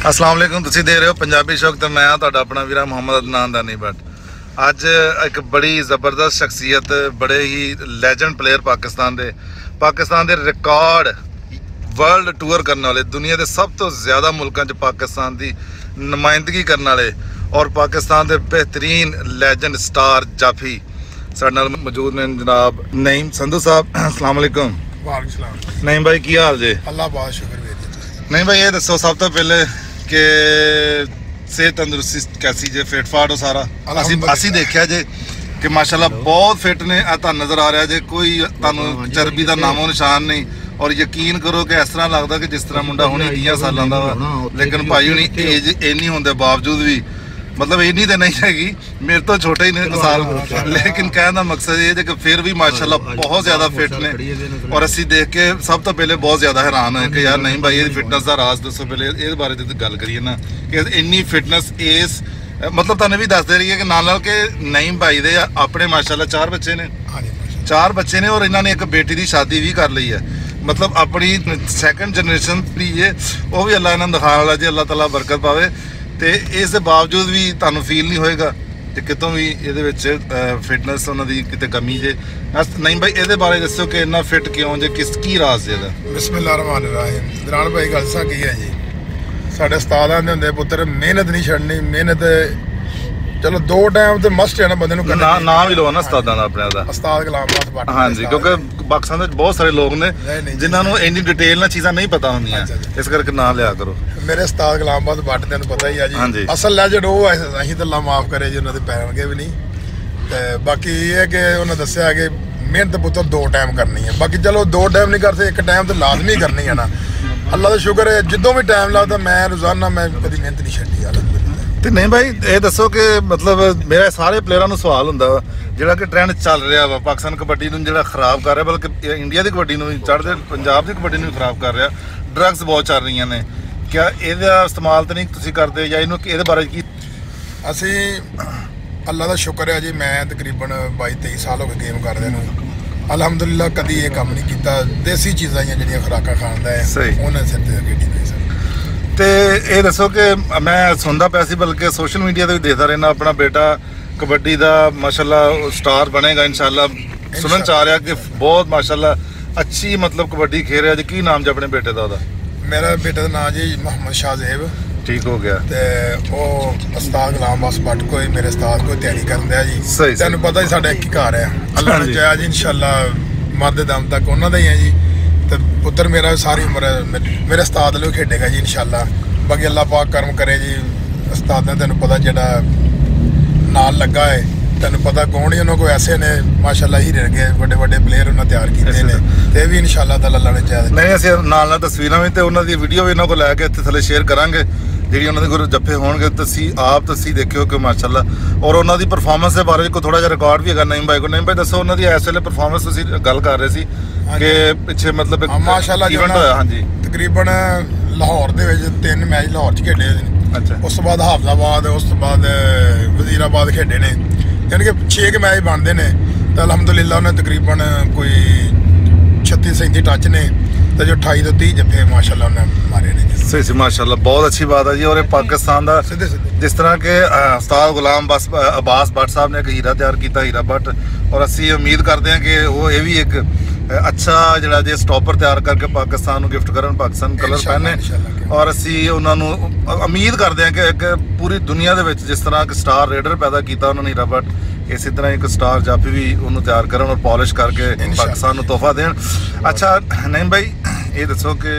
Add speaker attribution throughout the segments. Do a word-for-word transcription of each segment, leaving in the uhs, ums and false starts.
Speaker 1: अस्सलाम वालेकुम, तुसीं देख रहे हो पंजाबी शौक तो मैं तुहाडा अपना वीरा मुहम्मद अदनान दानी भट्ट। अज एक बड़ी ज़बरदस्त शख्सियत, बड़े ही लैजेंड प्लेयर पाकिस्तान दे पाकिस्तान दे रिकॉर्ड वर्ल्ड टूर करने वाले, दुनिया के सब तो ज़्यादा मुल्कों च पाकिस्तान की नुमाइंदगी करने वाले और पाकिस्तान के बेहतरीन लैजेंड स्टार जाफी साडे नाल मौजूद ने जनाब नईम संधू साहब। अस्सलाम वालेकुम।
Speaker 2: वालेकुम सलाम।
Speaker 1: नईम भाई की हाल जे?
Speaker 2: अल्लाह बहुत शुक्र।
Speaker 1: नहीं भाई, ये दसो सब तो पहले कि सेहत तंदुरुस्ती कैसी जे, फिट फाट हो सारा? असी देखा जे कि माशाल्लाह बहुत फिट ने, तुहानू नजर आ रहा जे, कोई तुहानू चर्बी का नामो निशान नहीं। और यकीन करो कि इस तरह लगता कि जिस तरह मुंडा हुणे तीह सालों का वा, लेकिन भाई हुणी एज इन्नी होने बावजूद भी, मतलब इन्नी तो नहीं हैगी, मेरे तो छोटे ही ने साल, लेकिन कहने का मकसद ये है कि फिर भी माशाल्लाह बहुत ज़्यादा फिट ने। और असी देख के सब तो पहले बहुत ज़्यादा हैरान है कि यार नहीं भाई ये फिटनेस का राज दसो, पहले इस बारे में गल करिए ना कि इन्नी फिटनेस इस मतलब तुहानू भी दस दे रही है कि नाल नाल के नईम भाई दे अपने माशाल्लाह चार बच्चे ने, चार बच्चे ने और इन्होंने एक बेटी की शादी भी कर ली है, मतलब अपनी सैकेंड जनरेशन भी है, वो भी अल्लाह इन्होंने दिखाने वाला जी, अल्लाह ताला बरकत पावे। तो इस बावजूद भी तुहानू फील नहीं होएगा कि कितों भी ये फिटनेस उन्होंने कितने कमी जे। नहीं भाई ये बारे दसो कि इन्ना फिट क्यों जे, किस की राज जे?
Speaker 2: बिस्मिल्लाह रहमान रहीम। दरान भाई गल सा की है जी, साढ़े उस्ताद आंदे हुंदे पुत्तर मेहनत नहीं छड्डनी, मेहनत चलो दो टाइम तो मस्ट है ना बंदे नूं करना। नाम
Speaker 1: भी लो ना उस्तादां दा अपने दा, उस्ताद गुलाम भट्ट। हाँ जी, क्योंकि पाकिस्तान में बहुत सारे लोग ने जिन्होंने इन्नी डिटेल ना चीज़ां नहीं पता होंदियां, इस करके नाम लिया करो। मेरे
Speaker 2: उस्ताद गुलाम भट्ट तेन पता ही है जी, असल लैजेंड वो है, असीं तो अल्लाह माफ करे जी, उन्होंने पैणगे भी नहीं। तो बाकी ये है कि उन्होंने दस्सिया कि मेहनत पुत्तर दो टाइम करनी है, बाकी चलो दो टाइम नहीं करते, एक टाइम तो लाजमी करनी है ना। अल्लाह का शुक्र है जो भी टाइम लगता मैं रोजाना मैं कभी मेहनत नहीं छड्डी यार।
Speaker 1: तो नहीं भाई ये दसो कि मतलब मेरा सारे प्लेयरों को सवाल होंदा वा जिहड़ा कि ट्रेंड चल रहा वा पाकिस्तान कबड्डी नूं जिहड़ा खराब कर रहा, बल्कि इंडिया की कबड्डी नूं चढ़दे पंजाब की कबड्डी नूं खराब कर रहा, ड्रग्स बहुत चल रही ने, क्या ਇਹਦਾ इस्तेमाल तो नहीं तुसीं करदे ਜਾਂ ਇਹਨੂੰ ਇਹਦੇ ਬਾਰੇ ਕੀ?
Speaker 2: ਅਸੀਂ अल्लाह का शुक्र है जी, मैं तकरीबन बाई तेई साल हो गए गेम करदे नूं, अलहमदुलिल्लाह कभी ये काम नहीं किया। देसी चीज़ां जिहड़ियां खुराकां खांदा है उन्हें सिर ते अगे नहीं सर।
Speaker 1: तो ये दसो कि मैं सुनता पाया सी, बल्कि सोशल मीडिया तो भी देखता रहना, अपना बेटा कबड्डी का माशाल्लाह स्टार बनेगा इंशाल्लाह, सुनन चाह रहा कि बहुत माशाल्लाह अच्छी मतलब कबड्डी खेल रहा जी। की नाम जी अपने बेटे का?
Speaker 2: मेरा बेटे का नाम जी मोहम्मद शाहजेब।
Speaker 1: ठीक हो गया।
Speaker 2: तो वो उस्ताद गुलाम भट्ट को मेरे उस्ताद को तैयारी कर दिया जी। सही तेन पता ही साढ़े एक ही घर है, अल्लाह ने चाहा जी इंशाल्लाह मरदे दम तक उन्होंने ही है जी। तो पुत्र मेरा सारी उम्र मेरे उस्ताद लो खेडेगा जी इंशाल्लाह। बाकी अल्लाह पाक करम करे जी, उस्ताद ने तेन पता जो नाल लगा है, तेन पता कौन ही उन्होंने ऐसे ने माशाल्लाह ही रह गए, बड़े बड़े प्लेयर उन्होंने तैयार किए ने, ते भी इंशाल्लाह ताला अल्लाह ने चाहे।
Speaker 1: नहीं असीं नाल नाल तस्वीरां भी ते उन्हां दी वीडियो भी इन्हां को लैके इत्थे थल्ले शेयर करांगे, ਜਿਹੜੀ ਉਹਨਾਂ ਦੇ ਕੋਲ ਜੱਫੇ ਹੋਣਗੇ ਤੁਸੀਂ ਆਪ ਤੁਸੀਂ ਦੇਖਿਓ ਕਿ ਮਾਸ਼ਾਅੱਲਾ। ਔਰ ਉਹਨਾਂ ਦੀ ਪਰਫਾਰਮੈਂਸ ਦੇ ਬਾਰੇ ਕੋਈ ਥੋੜਾ ਜਿਹਾ ਰਿਕਾਰਡ ਵੀ ਹੈਗਾ ਨਈਮ ਭਾਈ ਕੋਲ। ਨਈਮ ਭਾਈ ਦੱਸੋ ਉਹਨਾਂ ਦੀ ਇਸ ਵੇਲੇ ਪਰਫਾਰਮੈਂਸ ਤੁਸੀਂ ਗੱਲ ਕਰ ਰਹੇ ਸੀ ਕਿ ਪਿੱਛੇ ਮਤਲਬ
Speaker 2: ਮਾਸ਼ਾਅੱਲਾ
Speaker 1: ਇਵੈਂਟ ਹੋਇਆ। ਹਾਂਜੀ,
Speaker 2: ਤਕਰੀਬਨ ਲਾਹੌਰ ਦੇ ਵਿੱਚ ਤਿੰਨ ਮੈਚ ਲਾਹੌਰ 'ਚ ਖੇਡੇ ਨੇ। ਅੱਛਾ, ਉਸ ਤੋਂ ਬਾਅਦ ਹਾਫਜ਼ਾਬਾਦ, ਉਸ ਤੋਂ ਬਾਅਦ ਵਜ਼ੀਰਾਬਾਦ ਖੇਡੇ ਨੇ, ਯਾਨੀ ਕਿ ਛੇ ਕੁ ਮੈਚ ਬਣਦੇ ਨੇ। ਤਾਂ ਅਲਹਮਦੁਲਿਲਾ ਉਹਨੇ ਤਕਰੀਬਨ ਕੋਈ ਛੱਤੀ ਸੈਂਤੀ ਟੱਚ ਨੇ, तो जो अठाई तो तीह जफे माशाल्लाह उन्हें मारे ने।
Speaker 1: सही सही माशाल्लाह, बहुत अच्छी बात है जी। और पाकिस्तान का जिस तरह के उस्ताद गुलाम बस अब्बास भट्ट साहब ने एक हीरा तैयार किया, हीरा भट्ट, और असी उम्मीद करते हैं कि वो ये भी एक अच्छा जिहड़ा जे स्टॉपर तैयार करके पाकिस्तान को गिफ्ट करन, पाकिस्तान कलर पहने। और असी उन्होंने उम्मीद करते हैं कि एक पूरी दुनिया के जिस तरह के स्टार रेडर पैदा किया उन्होंने हीरा भट्ट, इसी तरह एक स्टार जाफी भी उन्होंने तैयार करन और पॉलिश करके पाकिस्तान को तोहफा देन। अच्छा नहीं भाई ये दसो कि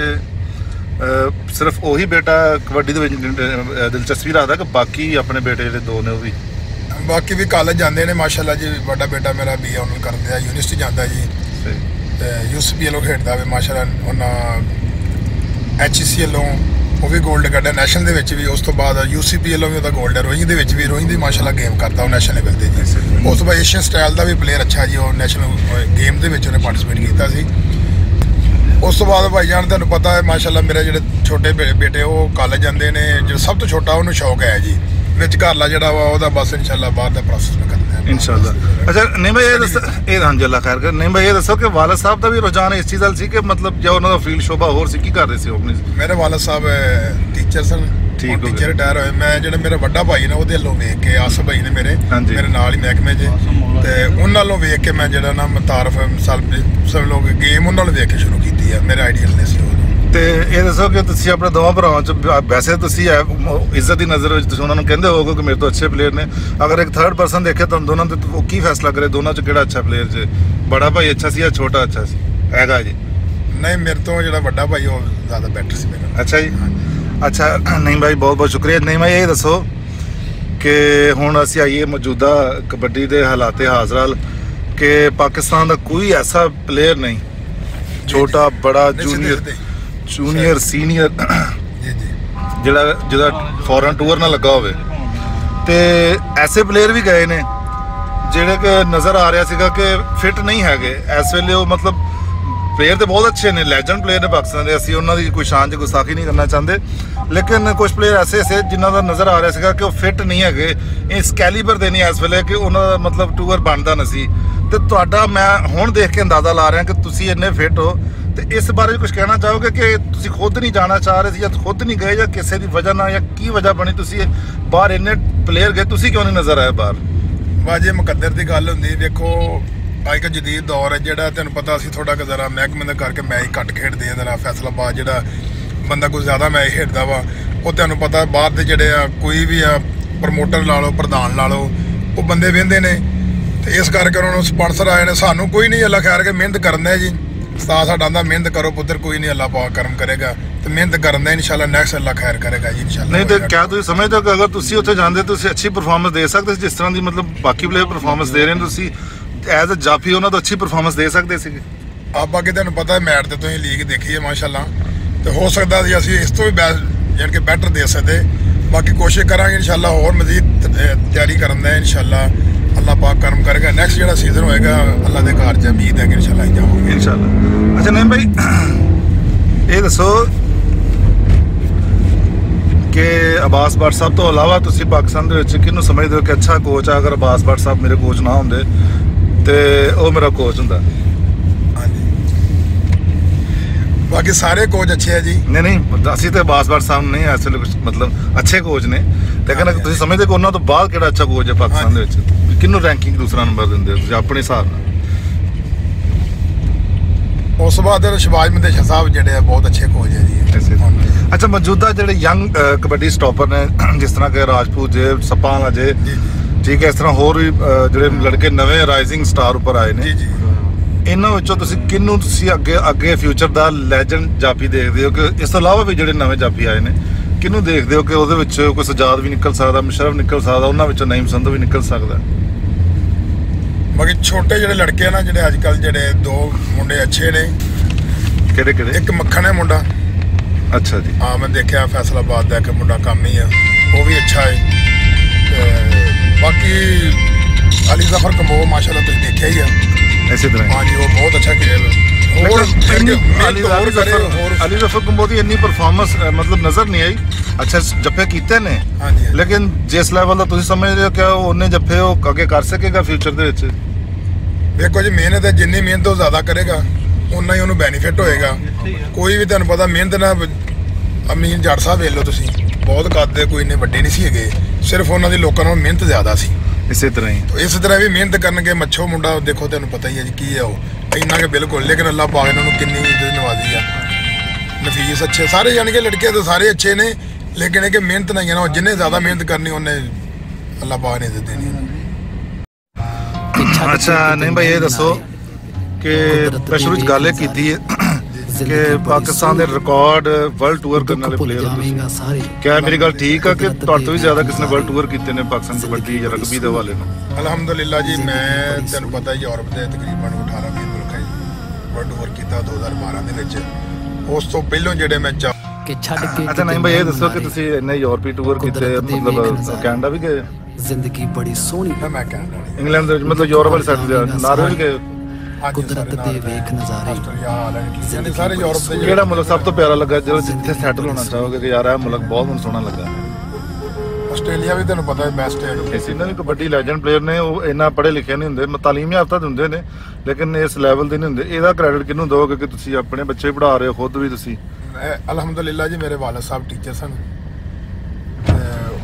Speaker 1: सिर्फ वही बेटा कबड्डी दिलचस्पी रखता कि बाकी अपने बेटे जो दो ने वो भी?
Speaker 2: बाकी भी कॉलेज जाते हैं माशाल्लाह जी। बड़ा बेटा मेरा बी ए करता है, यूनिवर्सिटी जाता जी, यू सी पी एलो खेडता है माशाल्लाह। उन्हें एच ई सी एलों वो भी गोल्ड कढ़ा नैशनल दे भी, उस तो बाद यू सी पी एलों भी वह गोल्ड है, रोइंग दे भी रोइंग दी माशाल्लाह गेम करता नैशनल लेवल पर जी। उस तो बाद एशियन स्टाइल का भी प्लेयर अच्छा जी, और नैशनल गेम के उन्हें पार्टिसिपेट किया। उस तो बाद भाई जान तेन पता है माशाल्लाह मेरे जो छोटे बेटे वो कॉलेज जाते हैं, जो सब तो छोटा उन्होंने शौक है जी, विच घरला जो वा बस इंशाल्लाह बाहर का प्रोसेस में करते हैं इंशाल्लाह। अच्छा नहीं भाई ये दस ये हाँ जी अल्लाह खैर कर। नहीं भाई ये दसो कि वालद साहब का भी रुझान इस चीज़ सी कि मतलब जो उन्होंने फील्ड शोभा होर सी की कर रहे थे अपनी? मेरे वालद साहब टीचर सन।
Speaker 1: ਠੀਕ ਹੋ
Speaker 2: ਟੀਚਰ ਰਿਟਾਇਰ ਹੋਏ। ਮੈਂ ਜਿਹੜਾ ਮੇਰਾ ਵੱਡਾ ਭਾਈ ਨਾ ਉਹਦੇ ਵੱਲੋਂ ਵੇਖ ਕੇ, ਆਸਫ ਭਾਈ ਨੇ ਮੇਰੇ ਮੇਰੇ ਨਾਲ ਹੀ ਮਹਿਕਮੇ 'ਚ, ਤੇ ਉਹਨਾਂ ਵੱਲੋਂ ਵੇਖ ਕੇ ਮੈਂ ਜਿਹੜਾ ਨਾ ਮੁਤਾਰਫ ਸਭ ਲੋਕ ਗੇਮ ਉਹਨਾਂ ਵੱਲ ਵੇਖ ਕੇ ਸ਼ੁਰੂ ਕੀਤੀ ਆ। ਮੇਰੇ ਆਈਡੀਅਲ ਨੇ ਸੀ ਉਹ।
Speaker 1: ਤੇ ਇਹ ਦੱਸੋ ਕਿ ਤੁਸੀਂ ਆਪਣੇ ਦੋਵਾਂ ਭਰਾਵਾਂ 'ਚ ਵੈਸੇ ਤੁਸੀਂ ਇੱਜ਼ਤ ਦੀ ਨਜ਼ਰ ਵਿੱਚ ਤੁਸੀਂ ਉਹਨਾਂ ਨੂੰ ਕਹਿੰਦੇ ਹੋਗੇ ਕਿ ਮੇਰੇ ਤੋਂ ਅੱਛੇ ਪਲੇਅਰ ਨੇ, ਅਗਰ ਇੱਕ ਥਰਡ ਪਰਸਨ ਦੇਖੇ ਤੁਹਾਨੂੰ ਦੋਨਾਂ ਦੇ ਉਹ ਕੀ ਫੈਸਲਾ ਕਰੇ ਦੋਨਾਂ 'ਚ ਕਿਹੜਾ ਅੱਛਾ ਪਲੇਅਰ ਜੇ? ਬੜਾ ਭਾਈ ਅੱਛਾ ਸੀ ਜਾਂ ਛੋਟਾ ਅੱਛਾ ਸੀ ਹੈਗਾ ਜੀ?
Speaker 2: ਨਹੀਂ, ਮੇਰੇ ਤੋਂ ਜਿਹੜਾ ਵੱਡਾ ਭਾਈ ਉਹ ਜ਼ਿਆਦਾ ਬੈਟਰ ਸੀ ਮੈਨੂੰ।
Speaker 1: ਅੱਛਾ ਜੀ, ਅੱਛਾ। ਨਹੀਂ ਭਾਈ, ਬਹੁਤ ਬਹੁਤ ਸ਼ੁਕਰੀਆ। ਨਹੀਂ ਭਾਈ, ਇਹ ਦੱਸੋ ਕਿ ਹੁਣ ਅਸੀਂ ਆਈਏ ਮੌਜੂਦਾ ਕਬੱਡੀ ਦੇ ਹਾਲਾਤੇ ਹਾਜ਼ਰਾਲ ਕਿ ਪਾਕਿਸਤਾਨ ਦਾ ਕੋਈ ਐਸਾ ਪਲੇਅਰ ਨਹੀਂ, ਛੋਟਾ ਬੜਾ ਜੂਨੀਅਰ ਜੂਨੀਅਰ ਸੀਨੀਅਰ ਜਿਹੜਾ ਜਿਹਦਾ ਫੋਰਨ ਟੂਰ ਨਾ ਲੱਗਾ ਹੋਵੇ। ਤੇ ਐਸੇ ਪਲੇਅਰ ਵੀ ਗਏ ਨੇ ਜਿਹੜੇ ਕਿ ਨਜ਼ਰ ਆ ਰਿਹਾ ਸੀਗਾ ਕਿ ਫਿੱਟ ਨਹੀਂ ਹੈਗੇ ਇਸ ਵੇਲੇ। ਉਹ ਮਤਲਬ ਪਲੇਅਰ ਤੇ ਬਹੁਤ ਅੱਛੇ ਨੇ, ਲੈਜੈਂਡ ਪਲੇਅਰ ਨੇ ਪਾਕਿਸਤਾਨ ਦੇ, ਅਸੀਂ ਉਹਨਾਂ ਦੀ ਕੋਈ ਸ਼ਾਨ 'ਚ ਗੁਸਤਾਖੀ ਨਹੀਂ ਕਰਨਾ ਚਾਹੁੰਦੇ, ਲੇਕਿਨ ਕੁਝ ਪਲੇਅਰ ਐਸੇ ਐਸੇ ਜਿਨ੍ਹਾਂ ਦਾ ਨਜ਼ਰ ਆ ਰਿਹਾ ਸੀਗਾ ਕਿ ਉਹ ਫਿੱਟ ਨਹੀਂ ਹੈਗੇ, ਇਸ ਕੈਲੀਬਰ ਦੇ ਨਹੀਂ ਇਸ ਵੇਲੇ ਕਿ ਉਹਨਾਂ ਦਾ ਮਤਲਬ ਟੂਰ ਬਣਦਾ ਨਾ ਸੀ। ਤੇ ਤੁਹਾਡਾ ਮੈਂ ਹੁਣ ਦੇਖ ਕੇ ਅੰਦਾਜ਼ਾ ਲਾ ਰਿਹਾ ਕਿ ਤੁਸੀਂ ਇੰਨੇ ਫਿੱਟ ਹੋ, ਤੇ ਇਸ ਬਾਰੇ ਕੁਝ ਕਹਿਣਾ ਚਾਹੋਗੇ ਕਿ ਤੁਸੀਂ ਖੁਦ ਨਹੀਂ ਜਾਣਾ ਚਾਹ ਰਹੇ ਸੀ ਜਾਂ ਖੁਦ ਨਹੀਂ ਗਏ ਜਾਂ ਕਿਸੇ ਦੀ ਵਜ੍ਹਾ ਨਾਲ, ਜਾਂ ਕੀ ਵਜ੍ਹਾ ਬਣੀ ਤੁਸੀਂ ਬਾਹਰ ਇੰਨੇ ਪਲੇਅਰ ਗਏ, ਤੁਸੀਂ ਕਿਉਂ ਨਹੀਂ ਨਜ਼ਰ ਆਏ ਬਾਹਰ?
Speaker 2: ਵਾਜੇ ਮੁਕੱਦਰ ਦੀ ਗੱਲ ਹੁੰਦੀ। ਦੇਖੋ ਅੱਜ ਕੱਲ੍ਹ ਜਦੀਦ ਦੌਰ ਹੈ ਜਿਹੜਾ, ਤੁਹਾਨੂੰ ਪਤਾ ਅਸੀਂ ਥੋੜਾ ਕੁ ਜ਼ਰਾ ਮਹਿਕਮੇ ਦਾ ਕਰਕੇ ਮੈਚ ਘੱਟ ਖੇਡਦੇ ਆ। ਜ਼ਰਾ ਫੈਸਲਾਬਾਦ ਜਿਹੜਾ ਬੰਦਾ ਕੁਝ ਜ਼ਿਆਦਾ ਮੈਚ ਖੇਡਦਾ ਵਾ, ਉਹ ਤੁਹਾਨੂੰ ਪਤਾ ਬਾਹਰ ਦੇ ਜਿਹੜੇ ਆ ਕੋਈ ਵੀ ਆ ਪ੍ਰਮੋਟਰ ਲਾ ਲਓ, ਪ੍ਰਧਾਨ ਲਾ ਲਓ, ਉਹ ਬੰਦੇ ਵਹਿੰਦੇ ਨੇ, ਤੇ ਇਸ ਕਰਕੇ ਉਹਨਾਂ ਨੂੰ ਸਪਾਂਸਰ ਆਏ ਨੇ। ਸਾਨੂੰ ਕੋਈ ਨਹੀਂ, ਅੱਲਾ ਖੈਰ ਕੇ ਮਿਹਨਤ ਕਰਨ ਦਾ ਜੀ। ਉਸਤਾਦ ਸਾਡਾ ਆਂਦਾ ਮਿਹਨਤ ਕਰੋ ਪੁੱਤਰ, ਕੋਈ ਨਹੀਂ, ਅੱਲਾ ਪਾਕ ਕਰਮ ਕਰੇਗਾ, ਤੇ ਮਿਹਨਤ ਕਰਨ ਦਾ ਇਨਸ਼ਾਅੱਲਾ ਨੈਕਸਟ ਅੱਲਾ ਖੈਰ ਕਰੇਗਾ ਜੀ ਇਨਸ਼ਾਅੱਲਾ।
Speaker 1: ਨਹੀਂ ਤੇ ਕਿਆ ਤੁਸੀਂ ਸਮਝਦੇ ਹੋ ਕਿ ਅਗਰ ਤੁਸੀਂ ਉੱਥੇ ਜਾਂਦੇ ਤੁਸੀਂ ਅੱਛੀ ਪਰਫਾਰਮੈਂਸ ਦੇ ਸਕਦੇ ਸੀ ਜਿਸ ਤਰ੍ਹਾਂ ਦੀ ਮਤਲਬ ਬਾਕੀ ਪਲੇਅਰ ਪਰਫਾਰਮੈਂਸ ਦੇ ਰਹੇ ਨੇ, ਤੁਸੀਂ ਐਜ਼ ਅ ਜਾਫੀ ਉਹਨਾਂ ਤੋਂ ਅੱਛੀ ਪਰਫਾਰਮੈਂਸ ਦੇ ਸਕਦੇ ਸੀਗੇ?
Speaker 2: ਆਪਾਂ ਕਿ ਤੁਹਾਨੂੰ ਪਤਾ ਮੈਚ ਤੇ ਤੁਸੀਂ ਲੀਗ ਦੇਖੀ ਹੈ ਮਾਸ਼ਾਅੱਲਾ, ਤੇ ਹੋ ਸਕਦਾ ਸੀ ਅਸੀਂ ਇਸ ਤੋਂ ਵੀ ਜਾਣੀ ਕਿ ਬੈਟਰ ਦੇ ਸਕਦੇ। ਬਾਕੀ ਕੋਸ਼ਿਸ਼ ਕਰਾਂਗੇ ਇਨਸ਼ਾਅੱਲਾ ਹੋਰ ਮਜ਼ੀਦ ਤਿਆਰੀ ਕਰਨ ਦਾ ਇਨਸ਼ਾਅੱਲਾ ਅੱਲਾ ਪਾਕ ਕਰਮ ਕਰੇਗਾ। ਨੈਕਸਟ ਜਿਹੜਾ ਸੀਜ਼ਨ ਹੋਏਗਾ ਅੱਲਾ ਦੇ ਘਰ 'ਚ ਉਮੀਦ ਹੈ ਕਿ ਇਨਸ਼ਾਅੱਲਾ ਅਸੀਂ ਜਾਵਾਂਗੇ
Speaker 1: ਇਨਸ਼ਾਅੱਲਾ। ਅੱਛਾ ਨਹੀਂ ਭਾਈ, ਇਹ ਦੱਸੋ ਕਿ ਅਬਾਸ ਭੱਟ ਸਾਹਿਬ ਤੋਂ ਇਲਾਵਾ ਤੁਸੀਂ ਪਾਕਿਸਤਾਨ ਦੇ ਵਿੱਚ ਕਿਹਨੂੰ ਸਮਝਦੇ ਹੋ ਕਿ ਅੱਛਾ ਕੋਚ ਆ? ਅਗਰ ਅਬਾਸ ਭੱਟ ਸਾਹਿਬ ਮੇਰੇ ਕੋਚ ਨਾ ਹੁੰਦੇ ਤੇ ਉਹ ਮੇਰਾ ਕੋਚ ਹੁੰਦਾ।
Speaker 2: ਹਾਂਜੀ, ਬਾਕੀ ਸਾਰੇ ਕੋਚ ਅੱਛੇ ਆ ਜੀ।
Speaker 1: ਨਹੀਂ ਨਹੀਂ, ਅਸੀਂ ਤੇ ਅਬਾਸ ਭੱਟ ਸਾਹਿਬ ਨਹੀਂ ਇਸ ਵੇਲੇ ਮਤਲਬ ਅੱਛੇ ਕੋਚ ਨੇ, ਲੇਕਿਨ ਤੁਸੀਂ ਸਮਝਦੇ ਕਿ ਉਹਨਾਂ ਤੋਂ ਬਾਅਦ ਕਿਹੜਾ ਅੱਛਾ ਕੋਚ ਹੈ ਪਾਕਿਸਤਾਨ ਦੇ ਵਿੱਚ? ਕਿਹਨੂੰ ਰੈਂਕਿੰਗ ਦੂਸਰਾ ਨੰਬਰ ਦਿੰਦੇ ਹੋ ਤੁਸੀਂ ਆਪਣੇ ਹਿਸਾਬ ਨਾਲ?
Speaker 2: ਉਸ ਤੋਂ ਬਾਅਦ ਸ਼ਬਾਜ ਮਦੇਸ਼ਾ ਸਾਹਿਬ ਜਿਹੜੇ ਆ ਬਹੁਤ ਅੱਛੇ ਕੋਚ ਹੈ ਜੀ।
Speaker 1: ਅੱਛਾ, ਮੌਜੂਦਾ ਜਿਹੜੇ ਯੰਗ ਕਬੱਡੀ ਸਟਾਪਰ ਨੇ ਜਿਸ ਤਰ੍ਹਾਂ ਕਿ ਰਾਜਪੂਤ ਜੇ, ਸਪਾਲ ਅਜੇ, ਠੀਕ ਹੈ, ਇਸ ਤਰ੍ਹਾਂ ਹੋਰ ਵੀ ਜਿਹੜੇ ਲੜਕੇ ਨਵੇਂ ਰਾਈਜ਼ਿੰਗ ਸਟਾਰ ਉੱਪਰ ਆਏ ਨੇ, ਇਹਨਾਂ ਵਿੱਚੋਂ ਤੁਸੀਂ ਕਿਹਨੂੰ ਤੁਸੀਂ ਅੱਗੇ ਅੱਗੇ ਫਿਊਚਰ ਦਾ ਲੈਜੈਂਡ ਜਾਫੀ ਦੇਖਦੇ ਹੋ? ਕਿ ਇਸ ਤੋਂ ਇਲਾਵਾ ਵੀ ਜਿਹੜੇ ਨਵੇਂ ਜਾਫੀ ਆਏ ਨੇ, ਕਿਹਨੂੰ ਦੇਖਦੇ ਹੋ ਕਿ ਉਹਦੇ ਵਿੱਚ ਕੋਈ ਸਜਾਦ ਵੀ ਨਿਕਲ ਸਕਦਾ, ਮੁਸ਼ਰਫ ਨਿਕਲ ਸਕਦਾ, ਉਹਨਾਂ ਵਿੱਚੋਂ ਨਈਮ ਸੰਧੂ ਵੀ ਨਿਕਲ ਸਕਦਾ?
Speaker 2: ਬਾਕੀ ਛੋਟੇ ਜਿਹੜੇ ਲੜਕੇ ਆ ਨਾ, ਜਿਹੜੇ ਅੱਜ ਕੱਲ੍ਹ ਜਿਹੜੇ ਦੋ ਮੁੰਡੇ ਅੱਛੇ ਨੇ।
Speaker 1: ਕਿਹੜੇ ਕਿਹੜੇ?
Speaker 2: ਇੱਕ ਮੱਖਣ ਹੈ ਮੁੰਡਾ।
Speaker 1: ਅੱਛਾ ਜੀ,
Speaker 2: ਹਾਂ ਮੈਂ ਦੇਖਿਆ ਫੈਸਲਾਬਾਦ ਦਾ ਇੱਕ ਮੁੰਡਾ ਕੰਮ ਹੀ ਆ, ਉਹ ਵੀ ਅੱਛਾ ਹੈ। ਤੇ ਬਾਕੀ ਅਲੀ ਜ਼ਫਰ ਕੰਬੋ ਮਾਸ਼ਾਅੱਲਾ ਤੁਸੀਂ ਦੇਖਿਆ ਹੀ ਆ,
Speaker 1: ਇਸੇ ਤਰ੍ਹਾਂ।
Speaker 2: ਹਾਂ ਜੀ, ਉਹ ਬਹੁਤ ਅੱਛਾ ਖੇਡਿਆ।
Speaker 1: ਅਲੀ ਜ਼ਫਰ ਕੰਬੋ ਦੀ ਇੰਨੀ ਪਰਫਾਰਮੈਂਸ ਮਤਲਬ ਨਜ਼ਰ ਨਹੀਂ ਆਈ। ਅੱਛਾ ਜੱਫੇ ਕੀਤੇ ਨੇ, ਲੇਕਿਨ ਜਿਸ ਲੈਵਲ ਦਾ ਤੁਸੀਂ ਸਮਝਦੇ ਹੋ ਕਿ ਉਹਨੇ ਜੱਫੇ ਉਹ ਅੱਗੇ ਕਰ ਸਕੇਗਾ ਫਿਊਚਰ ਦੇ ਵਿੱਚ?
Speaker 2: ਦੇਖੋ ਜੀ, ਮਿਹਨਤ ਹੈ, ਜਿੰਨੀ ਮਿਹਨਤ ਉਹ ਜ਼ਿਆਦਾ ਕਰੇਗਾ ਉਨਾ ਹੀ ਉਹਨੂੰ ਬੈਨੀਫਿਟ ਹੋਏਗਾ। ਕੋਈ ਵੀ ਤੁਹਾਨੂੰ ਪਤਾ ਮਿਹਨਤ ਨਾਲ, ਅਮੀਨ ਜੱਟ ਸਾਹਿਬ ਵੇਖ ਲਓ ਤੁਸੀਂ, ਬਹੁਤ ਕੱਦ ਕੋਈ ਇੰਨੇ ਵੱਡੇ ਨਹੀਂ ਸੀ ਹੈਗੇ, ਸਿਰਫ ਉਹਨਾਂ ਦੀ ਲੋਕਾਂ ਨਾਲੋਂ ਮਿਹਨਤ ਜ਼ਿਆਦਾ ਸੀ।
Speaker 1: ਇਸੇ ਤਰ੍ਹਾਂ ਹੀ
Speaker 2: ਇਸੇ ਤਰ੍ਹਾਂ ਵੀ ਮਿਹਨਤ ਕਰਨਗੇ। ਮੱਛੋ ਮੁੰਡਾ ਦੇਖੋ, ਤੁਹਾਨੂੰ ਪਤਾ ਹੀ ਹੈ ਜੀ ਕੀ ਹੈ ਉਹ, ਇੰਨਾ ਕਿ ਬਿਲਕੁਲ, ਲੇਕਿਨ ਅੱਲਾਹ ਪਾਕ ਇਹਨਾਂ ਨੂੰ ਕਿੰਨੀ ਇੱਜ਼ਤ ਨਵਾਜ਼ੀ ਆ। ਨਫੀਸ ਅੱਛੇ ਸਾਰੇ, ਯਾਨੀ ਕਿ ਲੜਕੇ ਤਾਂ ਸਾਰੇ ਅੱਛੇ ਨੇ, ਲੇਕਿਨ ਇਹ ਕਿ ਮਿਹਨਤ ਨਹੀਂ ਹੈ ਨਾ, ਜਿੰਨੇ ਜ਼ਿਆਦਾ ਮਿਹਨਤ ਕਰਨੀ ਉਹਨੇ ਅੱਲਾਹ ਪਾਕ ਨੇ ਇੱਜ਼ਤ ਦੇਣੀ।
Speaker 1: ਅੱਛਾ ਨਹੀਂ ਭਾਈ, ਇਹ ਦੱਸੋ ਕਿ ਮੈਂ ਸ਼ੁਰੂ 'ਚ ਗੱਲ ਇਹ ਕੀਤੀ ਹੈ ਕਿ ਪਾਕਿਸਤਾਨ ਦੇ ਰਿਕਾਰਡ ਵਰਲਡ ਟੂਰ ਕਰਨ ਵਾਲੇ ਪਲੇਅਰ, ਕਿਆ ਮੇਰੀ ਗੱਲ ਠੀਕ ਆ ਕਿ ਤੁਹਾਡੇ ਤੋਂ ਵੀ ਜ਼ਿਆਦਾ ਕਿਸੇ ਨੇ ਵਰਲਡ ਟੂਰ ਕੀਤੇ ਨੇ ਪਾਕਿਸਤਾਨ ਕਬੱਡੀ ਜਾਂ ਰਗਬੀ ਦੇ ਹਵਾਲੇ ਨੂੰ?
Speaker 2: ਅਲਹਮਦੁਲਿਲਾ ਜੀ, ਮੈਂ ਤੁਹਾਨੂੰ ਪਤਾ ਯੂਰਪ ਦੇ ਤਕਰੀਬਨ ਅਠਾਰਾਂ ਵੀਹ ਮੁਲਕਾਂ ਵਰਲਡ ਟੂਰ ਕੀਤਾ ਦੋ ਹਜ਼ਾਰ ਬਾਰਾਂ ਦੇ ਵਿੱਚ। ਉਸ ਤੋਂ ਪਹਿਲਾਂ ਜਿਹੜੇ ਮੈਂ
Speaker 3: ਕਿ ਛੱਡ ਕੇ
Speaker 1: ਅੱਛਾ ਨਹੀਂ ਭਾਈ, ਇਹ ਦੱਸੋ ਕਿ ਤੁਸੀਂ ਇੰਨੇ ਯੂਰਪੀ ਟੂਰ ਕੀਤੇ, ਮਤਲਬ ਕੈਨੇਡਾ ਵੀ ਗਏ?
Speaker 3: ਜ਼ਿੰਦਗੀ ਬੜੀ ਸੋਹਣੀ
Speaker 2: ਹੈ। ਮੈਂ ਕੈਨੇਡਾ,
Speaker 1: ਇੰਗਲੈਂਡ ਦੇ ਵਿੱਚ, ਮਤਲਬ ਯੂਰਪ ਵਾਲੀ ਸਾਈਡ ਦੇ ਨਾਰਵੇ ਵੀ ਗਏ?
Speaker 3: ਕੁਦਰਤ ਦੇ ਵੇਖ ਨਜ਼ਾਰੇ
Speaker 2: ਸਾਰੇ ਯੂਰਪ ਦੇ।
Speaker 1: ਕਿਹੜਾ ਮੁਲਕ ਸਭ ਤੋਂ ਪਿਆਰਾ ਲੱਗਾ ਜਦੋਂ ਜਿੱਥੇ ਸੈਟਲ ਹੋਣਾ ਚਾਹੋਗੇ ਕਿ ਯਾਰ ਇਹ ਮੁਲਕ ਬਹੁਤ ਮੈਨੂੰ ਸੋਹਣਾ ਲੱਗਾ?
Speaker 2: ਆਸਟ੍ਰੇਲੀਆ ਵੀ ਤੁਹਾਨੂੰ ਪਤਾ ਹੈ ਬੈਸਟ ਹੈ।
Speaker 1: ਇਸ ਇਹਨਾਂ ਵੀ ਕਬੱਡੀ ਲੈਜੈਂਡ ਪਲੇਅਰ ਨੇ, ਉਹ ਇੰਨਾ ਪੜ੍ਹੇ ਲਿਖੇ ਨਹੀਂ ਹੁੰਦੇ, ਤਾਲੀਮੀ ਯਾਫਤਾ ਹੁੰਦੇ ਨੇ, ਲੇਕਿਨ ਇਸ ਲੈਵਲ ਦੇ ਨਹੀਂ ਹੁੰਦੇ। ਇਹਦਾ ਕ੍ਰੈਡਿਟ ਕਿਹਨੂੰ ਦਿਓਗੇ ਕਿ ਤੁਸੀਂ ਆਪਣੇ ਬੱਚੇ ਪੜ੍ਹਾ ਰਹੇ ਹੋ, ਖੁਦ ਵੀ ਤੁਸੀਂ?
Speaker 2: ਅਲਹਮਦੁਲਿਲਾ ਜੀ, ਮੇਰੇ ਵਾਲਿਦ ਸਾਹਿਬ ਟੀਚਰ ਸਨ,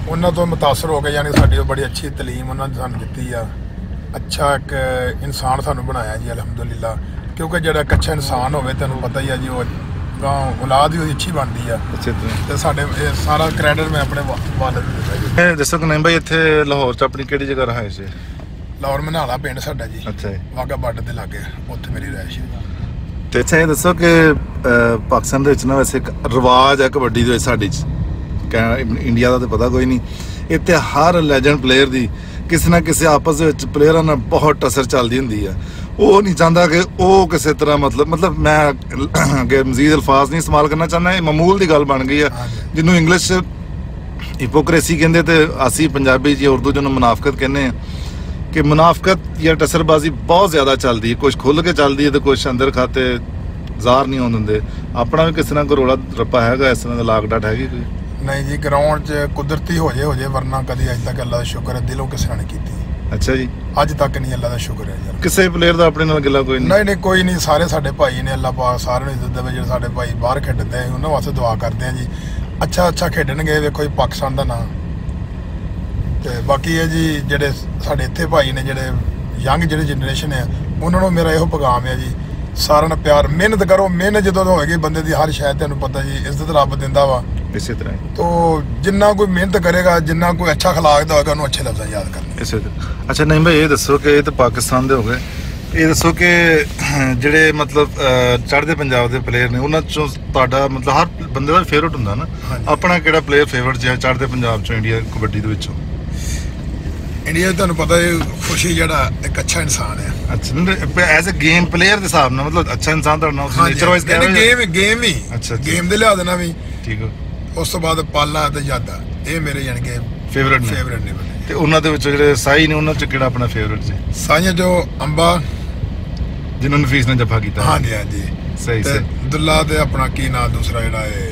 Speaker 2: ਉਹਨਾਂ ਤੋਂ ਮੁਤਾਸਰ ਹੋ ਕੇ ਯਾਨੀ ਸਾਡੀ ਉਹ ਬੜੀ ਅੱਛੀ ਤਾਲੀਮ ਉਹਨਾਂ ਨੇ ਸਾਨੂੰ ਦਿੱਤੀ ਆ ਅੱਛਾ ਇੱਕ ਇਨਸਾਨ ਸਾਨੂੰ ਬਣਾਇਆ ਜੀ ਅਲਹਮਦੁਲਿਲਾ ਕਿਉਂਕਿ ਜਿਹੜਾ ਇੱਕ ਅੱਛਾ ਇਨਸਾਨ ਹੋਵੇ ਤੁਹਾਨੂੰ ਪਤਾ ਹੀ ਆ ਜੀ ਉਹ ਗਾਂ ਔਲਾਦ ਵੀ ਉਹਦੀ ਅੱਛੀ ਬਣਦੀ ਆ
Speaker 1: ਅੱਛਾ
Speaker 2: ਤੇ ਸਾਡੇ ਇਹ ਸਾਰਾ ਕ੍ਰੈਡਿਟ ਮੈਂ ਆਪਣੇ ਵਾਲਿਦ ਨੂੰ ਦਿੱਤਾ ਜੀ।
Speaker 1: ਦੱਸੋ ਕਿ ਨਹੀਂ ਭਾਈ ਇੱਥੇ ਲਾਹੌਰ 'ਚ ਆਪਣੀ ਕਿਹੜੀ ਜਗ੍ਹਾ ਰਹਾਇਸ਼ ਸੀ?
Speaker 2: ਲਾਹੌਰ ਮਨਾਲਾ ਪਿੰਡ ਸਾਡਾ ਜੀ।
Speaker 1: ਅੱਛਾ ਜੀ।
Speaker 2: ਵਾਘਾ ਬਾਰਡਰ ਦੇ ਲਾਗੇ ਉੱਥੇ ਮੇਰੀ ਰਿਹਾਇਸ਼ ਹੈ।
Speaker 1: ਤੇ ਅੱਛਾ ਇਹ ਦੱਸੋ ਕਿ ਪਾਕਿਸਤਾਨ ਦੇ ਵਿੱਚ ਨਾ ਵੈਸੇ ਇੱਕ ਰਿਵਾਜ ਹੈ ਕਬੱਡੀ ਦੇ ਵਿੱਚ ਸਾਡੀ 'ਚ ਇੰਡੀਆ ਦਾ ਤਾਂ ਪਤਾ ਕੋਈ ਨਹੀਂ ਇੱਥੇ ਹਰ ਲੈਜੈਂਡ ਪਲੇਅਰ ਦੀ ਕਿਸੇ ਨਾ ਕਿਸੇ ਆਪਸ ਦੇ ਵਿੱਚ ਪਲੇਅਰਾਂ ਨਾਲ ਬਹੁਤ ਟਸਰ ਚੱਲਦੀ ਹੁੰਦੀ ਆ ਉਹ ਨਹੀਂ ਚਾਹੁੰਦਾ ਕਿ ਉਹ ਕਿਸੇ ਤਰ੍ਹਾਂ ਮਤਲਬ ਮਤਲਬ ਮੈਂ ਅੱਗੇ ਮਜ਼ੀਦ ਅਲਫਾਜ਼ ਨਹੀਂ ਇਸਤੇਮਾਲ ਕਰਨਾ ਚਾਹੁੰਦਾ ਇਹ ਮਾਮੂਲ ਦੀ ਗੱਲ ਬਣ ਗਈ ਆ ਜਿਹਨੂੰ ਇੰਗਲਿਸ਼ ਹਿਪੋਕ੍ਰੇਸੀ ਕਹਿੰਦੇ ਤੇ ਅਸੀਂ ਪੰਜਾਬੀ ਜੀ ਉਰਦੂ ਜਿਹਨੂੰ ਮੁਨਾਫਕਤ ਕਹਿੰਦੇ ਆ ਕਿ ਮੁਨਾਫਕਤ ਜਾਂ ਟਸਰਬਾਜ਼ੀ ਬਹੁਤ ਜ਼ਿਆਦਾ ਚੱਲਦੀ ਹੈ ਕੁਛ ਖੁੱਲ੍ਹ ਕੇ ਚੱਲਦੀ ਹੈ ਤੇ ਕੁਛ ਅੰਦਰ ਖਾਤੇ ਜ਼ਾਹਰ ਨਹੀਂ ਹੋਣ ਦਿੰਦੇ ਆਪਣਾ ਵੀ ਕਿਸੇ ਨਾਲ ਕੋਈ ਰੌਲਾ ਰੱਪਾ ਹੈਗਾ ਇਸ ਤਰ੍ਹਾਂ ਦਾ ਲਾਗ ਡਾਟ ਹੈਗੀ ਕੋਈ?
Speaker 2: ਨਹੀਂ ਜੀ ਗਰਾਊਂਡ 'ਚ ਕੁਦਰਤੀ ਹੋ ਜੇ ਹੋ ਜੇ ਵਰਨਾ ਕਦੀ ਅੱਜ ਤੱਕ ਅੱਲਾ ਦਾ ਸ਼ੁਕਰ ਹੈ ਦਿਲੋਂ ਕਿਸੇ ਨੇ ਕੀਤੀ।
Speaker 1: ਅੱਛਾ ਜੀ।
Speaker 2: ਅੱਜ ਤੱਕ ਨਹੀਂ ਅੱਲਾ ਦਾ ਸ਼ੁਕਰ ਹੈ ਯਾਰ
Speaker 1: ਕਿਸੇ ਪਲੇਅਰ ਦਾ ਆਪਣੇ ਨਾਲ ਗਿਲਾ ਕੋਈ ਨਹੀਂ?
Speaker 2: ਨਹੀਂ ਨਹੀਂ ਕੋਈ ਨਹੀਂ ਸਾਰੇ ਸਾਡੇ ਭਾਈ ਨੇ ਅੱਲਾ ਪਾਕ ਸਾਰਿਆਂ ਨੂੰ ਇੱਜ਼ਤ ਦੇਵੇ ਜਿਹੜੇ ਸਾਡੇ ਭਾਈ ਬਾਹਰ ਖੇਡਦੇ ਆ ਉਹਨਾਂ ਵਾਸਤੇ ਦੁਆ ਕਰਦੇ ਆ ਜੀ ਅੱਛਾ ਅੱਛਾ ਖੇਡਣਗੇ ਵੇਖੋ ਜੀ ਪਾਕਿਸਤਾਨ ਦਾ ਨਾਂ ਤੇ ਬਾਕੀ ਇਹ ਜੀ ਜਿਹੜੇ ਸਾਡੇ ਇੱਥੇ ਭਾਈ ਨੇ ਜਿਹੜੇ ਯੰਗ ਜਿਹੜੀ ਜਨਰੇਸ਼ਨ ਹੈ ਉਹਨਾਂ ਨੂੰ ਮੇਰਾ ਇਹੋ ਪੈਗਾਮ ਹੈ ਜੀ ਸਾਰਿਆਂ ਨਾਲ ਪਿਆਰ ਮਿਹਨਤ ਕਰੋ ਮਿਹਨਤ ਜਦੋਂ ਹੋਏਗੀ ਬੰਦੇ ਦੀ ਹਰ ਸ਼ਾਇਦ ਤੁਹਾਨੂੰ ਪਤਾ ਜੀ ਇੱਜ਼ਤ ਰੱਬ ਦਿੰਦਾ ਵਾ
Speaker 1: ਇਸੇ ਤਰ੍ਹਾਂ
Speaker 2: ਤੋ ਜਿੰਨਾ ਕੋਈ ਮਿਹਨਤ ਕਰੇਗਾ ਜਿੰਨਾ ਕੋਈ ਅੱਛਾ ਖਲਾਕ ਦਾ ਹੋਏਗਾ ਉਹਨੂੰ ਅੱਛੇ ਲਫ਼ਜ਼ਾਂ ਯਾਦ ਕਰਨੇ
Speaker 1: ਇਸੇ ਤਰ੍ਹਾਂ। ਅੱਛਾ ਨਹੀਂ ਭਾਈ ਇਹ ਦੱਸੋ ਕਿ ਇਹ ਤਾਂ ਪਾਕਿਸਤਾਨ ਦੇ ਹੋ ਗਏ ਇਹ ਦੱਸੋ ਕਿ ਜਿਹੜੇ ਮਤਲਬ ਚੜ੍ਹਦੇ ਪੰਜਾਬ ਦੇ ਪਲੇਅਰ ਨੇ ਉਹਨਾਂ ਚੋਂ ਤੁਹਾਡਾ ਮਤਲਬ ਹਰ ਬੰਦੇ ਦਾ ਫੇਵਰਟ ਹੁੰਦਾ ਨਾ ਆਪਣਾ ਕਿਹੜਾ ਪਲੇਅਰ ਫੇਵਰਟ ਜਿਹਾ ਚੜ੍ਹਦੇ ਪੰਜਾਬ ਚੋਂ ਇੰਡੀਆ ਕਬੱਡੀ ਦੇ ਵਿੱਚੋਂ?
Speaker 2: ਇੰਡੀਆ ਤੁਹਾਨੂੰ ਪਤਾ ਹੈ ਖੁਸ਼ੀ ਜਿਹੜਾ ਇੱਕ ਅੱਛਾ ਇਨਸਾਨ ਹੈ।
Speaker 1: ਅੱਛਾ ਐਜ਼ ਅ ਗੇਮ ਪਲੇਅਰ ਦੇ ਹਿਸਾਬ ਨਾਲ ਮਤਲਬ ਅੱਛਾ ਇਨਸਾਨ ਤੁਹਾਡਾ ਨਾਮ ਨੇਚਰ ਵਾਈਜ਼
Speaker 2: ਕਹਿੰਦੇ ਗੇਮ ਗੇਮ ਹੀ
Speaker 1: ਅੱਛਾ
Speaker 2: ਗੇਮ ਦੇ ਲਿਹਾਜ਼ ਨਾਲ ਵੀ
Speaker 1: ਠੀਕ ਹੈ
Speaker 2: ਉਸ ਤੋਂ ਬਾਅਦ ਪਾਲਾ ਤੇ ਯਾਦਾ ਇਹ ਮੇਰੇ ਯਾਨੀ ਕਿ
Speaker 1: ਫੇਵਰਟ ਨੇ
Speaker 2: ਫੇਵਰਟ ਨੇ
Speaker 1: ਤੇ ਉਹਨਾਂ ਦੇ ਵਿੱਚੋਂ ਜਿਹੜੇ ਸਾਈ ਨੇ ਉਹਨਾਂ ਚ ਕਿਹੜਾ ਆਪਣਾ ਫੇਵਰਟ ਜੀ?
Speaker 2: ਸਾਈਆਂ ਜੋ ਅੰਬਾ
Speaker 1: ਜਿਨ੍ਹਾਂ ਨੇ ਫੀਸ ਨਾਲ ਜੱਫਾ ਕੀਤਾ
Speaker 2: ਹਾਂਜੀ ਹਾਂਜੀ
Speaker 1: ਸਹੀ ਸਹੀ
Speaker 2: ਦੁੱਲਾ ਤੇ ਆਪਣਾ ਕੀ ਨਾਮ ਦੂਸਰਾ ਜਿਹੜਾ ਹੈ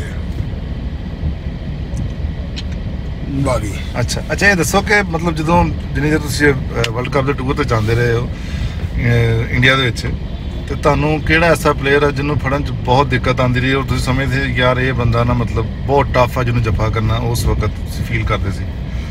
Speaker 2: ਬਾਗੀ।
Speaker 1: ਅੱਛਾ ਅੱਛਾ ਇਹ ਦੱਸੋ ਕਿ ਮਤਲਬ ਜਦੋਂ ਜਿੰਨੀ ਦੇਰ ਤੁਸੀਂ ਵਰਲਡ ਕੱਪ ਦੇ ਟੂਰ ਤੇ ਜਾਂਦੇ ਰਹੇ ਹੋ ਇੰਡੀਆ ਦੇ ਵਿੱਚ ਤੇ ਤੁਹਾਨੂੰ ਕਿਹੜਾ ਐਸਾ ਪਲੇਅਰ ਹੈ ਜਿਹਨੂੰ ਫੜਨ 'ਚ ਬਹੁਤ ਦਿੱਕਤ ਆਉਂਦੀ ਰਹੀ ਔਰ ਤੁਸੀਂ ਸਮਝਦੇ ਯਾਰ ਇਹ ਬੰਦਾ ਨਾ ਮਤਲਬ ਬਹੁਤ ਟਫ ਆ ਜਿਹਨੂੰ ਜੱਫਾ ਕਰਨਾ ਉਸ ਵਕਤ ਤੁਸੀਂ ਫੀਲ ਕਰਦੇ ਸੀ?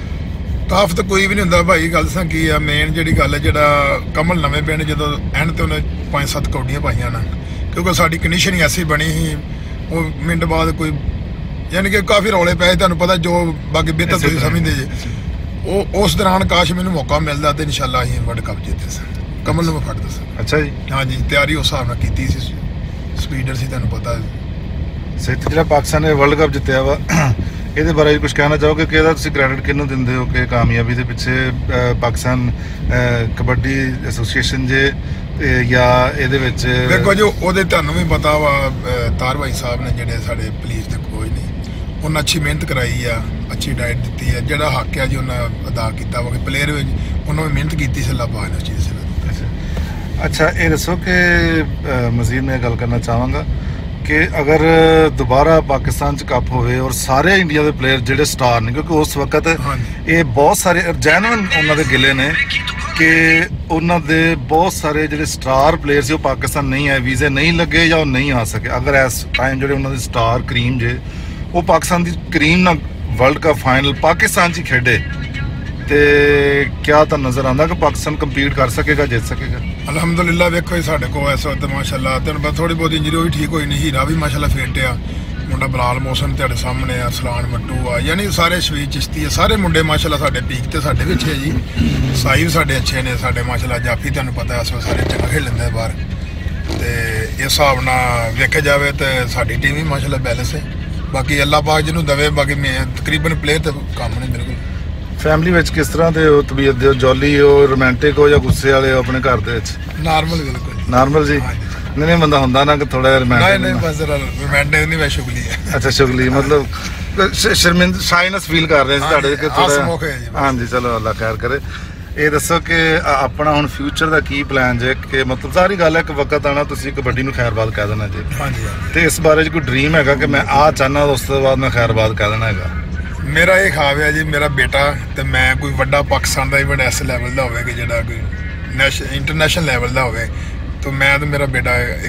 Speaker 2: ਟਫ ਤਾਂ ਕੋਈ ਵੀ ਨਹੀਂ ਹੁੰਦਾ ਭਾਈ ਗੱਲ ਦੱਸਾਂ ਕੀ ਆ ਮੇਨ ਜਿਹੜੀ ਗੱਲ ਹੈ ਜਿਹੜਾ ਕਮਲ ਨਵੇਂ ਪਿੰਡ ਜਦੋਂ ਐਂਡ ਤੇ ਉਹਨੇ ਪੰਜ ਸੱਤ ਕੌਡੀਆਂ ਪਾਈਆਂ ਨਾ ਕਿਉਂਕਿ ਸਾਡੀ ਕੰਡੀਸ਼ਨਿੰਗ ਐਸੀ ਬਣੀ ਸੀ ਉਹ ਮਿੰਟ ਬਾਅਦ ਕੋਈ ਯਾਨੀ ਕਿ ਕਾਫੀ ਰੌਲੇ ਪਏ ਤੁਹਾਨੂੰ ਪਤਾ ਜੋ ਬਾਕੀ ਬਿਹਤਰ ਤੁਸੀਂ ਸਮਝਦੇ ਜੇ ਉਹ ਉਸ ਦੌਰਾਨ ਕਾਸ਼ ਮੈਨੂੰ ਮੌਕਾ ਮਿਲਦਾ ਤੇ ਇਨਸ਼ਾਅੱਲਾ ਅਸੀਂ ਵਰਲਡ ਕੱਪ ਜਿੱਤੇ ਸੀ ਕਮਲ ਨੂੰ ਮੈਂ ਫੜਦਾ ਸੀ।
Speaker 1: ਅੱਛਾ ਜੀ।
Speaker 2: ਹਾਂਜੀ ਤਿਆਰੀ ਉਸ ਹਿਸਾਬ ਨਾਲ ਕੀਤੀ ਸੀ ਸਪੀਡਰ ਸੀ ਤੁਹਾਨੂੰ ਪਤਾ
Speaker 1: ਸਹੀ ਜਿਹੜਾ ਪਾਕਿਸਤਾਨ ਨੇ ਵਰਲਡ ਕੱਪ ਜਿੱਤਿਆ ਵਾ ਇਹਦੇ ਬਾਰੇ ਕੁਝ ਕਹਿਣਾ ਚਾਹੋਗੇ ਕਿ ਇਹਦਾ ਤੁਸੀਂ ਕ੍ਰੈਡਿਟ ਕਿਹਨੂੰ ਦਿੰਦੇ ਹੋ ਕਿ ਕਾਮਯਾਬੀ ਦੇ ਪਿੱਛੇ ਪਾਕਿਸਤਾਨ ਕਬੱਡੀ ਐਸੋਸੀਏਸ਼ਨ ਜੇ ਜਾਂ ਇਹਦੇ ਵਿੱਚ
Speaker 2: ਦੇਖੋ ਜੋ ਉਹਦੇ ਤੁਹਾਨੂੰ ਵੀ ਪਤਾ ਵਾ ਤਾਰ ਭਾਈ ਸਾਹਿਬ ਨੇ ਜਿਹੜੇ ਸਾਡੇ ਪੁਲਿਸ ਦੇ ਕੋਚ ਨੇ ਉਹਨਾਂ ਅੱਛੀ ਮਿਹਨਤ ਕਰਾਈ ਆ ਅੱਛੀ ਡਾਈਟ ਦਿੱਤੀ ਆ ਜਿਹੜਾ ਹੱਕ ਆ ਜੀ ਉਹਨਾਂ ਅਦਾ ਕੀਤਾ ਵਾ ਕਿ ਪਲੇਅਰ ਵਿੱਚ ਉਹਨਾਂ ਨੇ ਮਿਹਨਤ ਕੀਤੀ ਸੀ ਅੱਲਾਹ ਪਾਕ ਨੇ ਉਸ ਚੀਜ਼ ਸੇ।
Speaker 1: ਅੱਛਾ ਇਹ ਦੱਸੋ ਕਿ ਮਜ਼ੀਦ ਮੈਂ ਗੱਲ ਕਰਨਾ ਚਾਹਾਂਗਾ ਕਿ ਅਗਰ ਦੁਬਾਰਾ ਪਾਕਿਸਤਾਨ 'ਚ ਕੱਪ ਹੋਵੇ ਔਰ ਸਾਰੇ ਇੰਡੀਆ ਦੇ ਪਲੇਅਰ ਜਿਹੜੇ ਸਟਾਰ ਨੇ ਕਿਉਂਕਿ ਉਸ ਵਕਤ ਇਹ ਬਹੁਤ ਸਾਰੇ ਜੈਨੂਇਨ ਉਹਨਾਂ ਦੇ ਗਿਲੇ ਨੇ ਕਿ ਉਹਨਾਂ ਦੇ ਬਹੁਤ ਸਾਰੇ ਜਿਹੜੇ ਸਟਾਰ ਪਲੇਅਰ ਸੀ ਉਹ ਪਾਕਿਸਤਾਨ ਨਹੀਂ ਆਏ ਵੀਜ਼ੇ ਨਹੀਂ ਲੱਗੇ ਜਾਂ ਉਹ ਨਹੀਂ ਆ ਸਕੇ ਅਗਰ ਇਸ ਟਾਈਮ ਜਿਹੜੇ ਉਹਨਾਂ ਦੇ ਸਟਾਰ ਕਰੀਮ ਜੇ ਉਹ ਪਾਕਿਸਤਾਨ ਦੀ ਕਰੀਮ ਨਾਲ ਵਰਲਡ ਕੱਪ ਫਾਈਨਲ ਪਾਕਿਸਤਾਨ 'ਚ ਹੀ ਖੇਡੇ ਤੇ ਕਿਆ ਤਾਂ ਨਜ਼ਰ ਆਉਂਦਾ ਕਿ ਪਾਕਿਸਤਾਨ ਕੰਪੀਟ ਕਰ ਸਕੇਗਾ ਜਿੱਤ ਸਕੇਗਾ?
Speaker 2: ਅਲਹਮਦੁਲਿਲਾ ਵੇਖੋ ਸਾਡੇ ਕੋਲ ਇਸ ਵਕਤ ਮਾਸ਼ਾਅੱਲਾ ਤੈਨੂੰ ਪਤਾ ਥੋੜੀ ਬਹੁਤ ਇੰਜਰੀ ਵੀ ਠੀਕ ਹੋਈ ਨਹੀਂ ਹੀਰਾ ਵੀ ਮਾਸ਼ਾਅੱਲਾ ਫਿੱਟ ਆ ਮੁੰਡਾ ਬਲਾਲ ਮੋਸਨ ਤੁਹਾਡੇ ਸਾਹਮਣੇ ਆ ਸਲਾਨ ਮੱਟੂ ਆ ਯਾਨੀ ਸਾਰੇ ਸ਼ਵੀਰ ਚਿਸ਼ਤੀ ਆ ਸਾਰੇ ਮੁੰਡੇ ਮਾਸ਼ਾਅੱਲਾ ਸਾਡੇ ਪੀਕ ਤੇ ਸਾਡੇ ਵਿੱਚ ਹੈ ਜੀ ਸਾਈ ਵੀ ਸਾਡੇ ਅੱਛੇ ਨੇ ਸਾਡੇ ਮਾਸ਼ਾਅੱਲਾ ਜਾਫੀ ਤੁਹਾਨੂੰ ਪਤਾ ਇਸ ਸਾਰੇ ਚੰਗਾ ਖੇਡ ਲੈਂਦੇ ਬਾਹਰ ਤੇ ਇਸ ਹਿਸਾਬ ਨਾਲ ਵੇਖਿਆ ਜਾਵੇ ਤੇ ਸਾਡੀ ਟੀਮ ਵੀ ਮਾਸ਼ਾਅੱਲਾ ਬੈਲੈਂਸ ਹੈ ਬਾਕੀ ਅੱਲਾਹ ਪਾਕ ਜਿਹਨੂੰ ਦਵੇ ਬਾਕੀ ਮੈਂ ਤਕਰੀਬਨ ਪਲੇਅਰ ਤੇ ਕੰਮ ਨੇ ਬਿਲਕੁਲ।
Speaker 1: ਫੈਮਿਲੀ ਵਿੱਚ ਕਿਸ ਤਰ੍ਹਾਂ ਦੇ ਹੋ ਤਬੀਅਤ ਦੇ ਜੋਲੀ ਹੋ ਰੋਮਾਂਟਿਕ ਹੋ ਜਾਂ ਗੁੱਸੇ ਵਾਲੇ ਹੋ ਆਪਣੇ ਘਰ ਦੇ ਵਿੱਚ?
Speaker 2: ਨਾਰਮਲ ਬਿਲਕੁਲ
Speaker 1: ਨਾਰਮਲ ਜੀ ਨਹੀਂ ਨਹੀਂ ਬੰਦਾ ਹੁੰਦਾ ਨਾ ਕਿ ਥੋੜਾ ਜਿਹਾ ਰੋਮਾਂਟਿਕ
Speaker 2: ਨਹੀਂ ਨਹੀਂ ਬਸ ਰੋਮਾਂਟਿਕ ਨਹੀਂ ਮੈਂ ਸ਼ੁਗਲੀ ਹੈ
Speaker 1: ਅੱਛਾ ਸ਼ੁਗਲੀ ਮਤਲਬ ਸ਼ਰਮਿੰਦ ਸ਼ਾਈਨੈਸ ਫੀਲ ਕਰ ਰਹੇ ਸੀ ਤੁਹਾਡੇ ਕਿ ਥੋੜਾ ਹਾਂਜੀ ਚਲੋ ਅੱਲਾ ਖੈਰ ਕਰੇ। ਇਹ ਦੱਸੋ ਕਿ ਆਪਣਾ ਹੁਣ ਫਿਊਚਰ ਦਾ ਕੀ ਪਲਾਨ ਜੇ ਕਿ ਮਤਲਬ ਸਾਰੀ ਗੱਲ ਹੈ ਇੱਕ ਵਕਤ ਆਣਾ ਤੁਸੀਂ ਕਬੱਡੀ ਨੂੰ ਖੈਰਬਾਦ ਕਹਿ ਦੇਣਾ ਜੀ
Speaker 2: ਹਾਂਜੀ
Speaker 1: ਤੇ ਇਸ ਬਾਰੇ 'ਚ ਕੋਈ ਡ੍ਰੀਮ ਹੈਗਾ ਕਿ ਮੈਂ ਆਹ ਚਾਹੁੰਦਾ ਉਸ ਤੋਂ ਬਾਅਦ ਮੈਂ ਖੈਰਬਾਦ ਕਹਿ ਦੇਣਾ ਹੈਗਾ?
Speaker 2: ਮੇਰਾ ਇਹ ਖਾਬ ਹੈ ਜੀ ਮੇਰਾ ਬੇਟਾ ਤੇ ਮੈਂ ਕੋਈ ਵੱਡਾ ਪਾਕਿਸਤਾਨ ਦਾ ਇਵੈਂਟ ਇਸ ਲੈਵਲ ਦਾ ਹੋਵੇ ਕਿ ਜਿਹੜਾ ਕੋਈ ਨੈਸ਼ਨ ਇੰਟਰਨੈਸ਼ਨਲ ਲੈਵਲ ਦਾ ਹੋਵੇ ਤਾਂ ਮੈਂ ਤੇ ਮੇਰਾ ਬੇਟਾ ਇੱਕ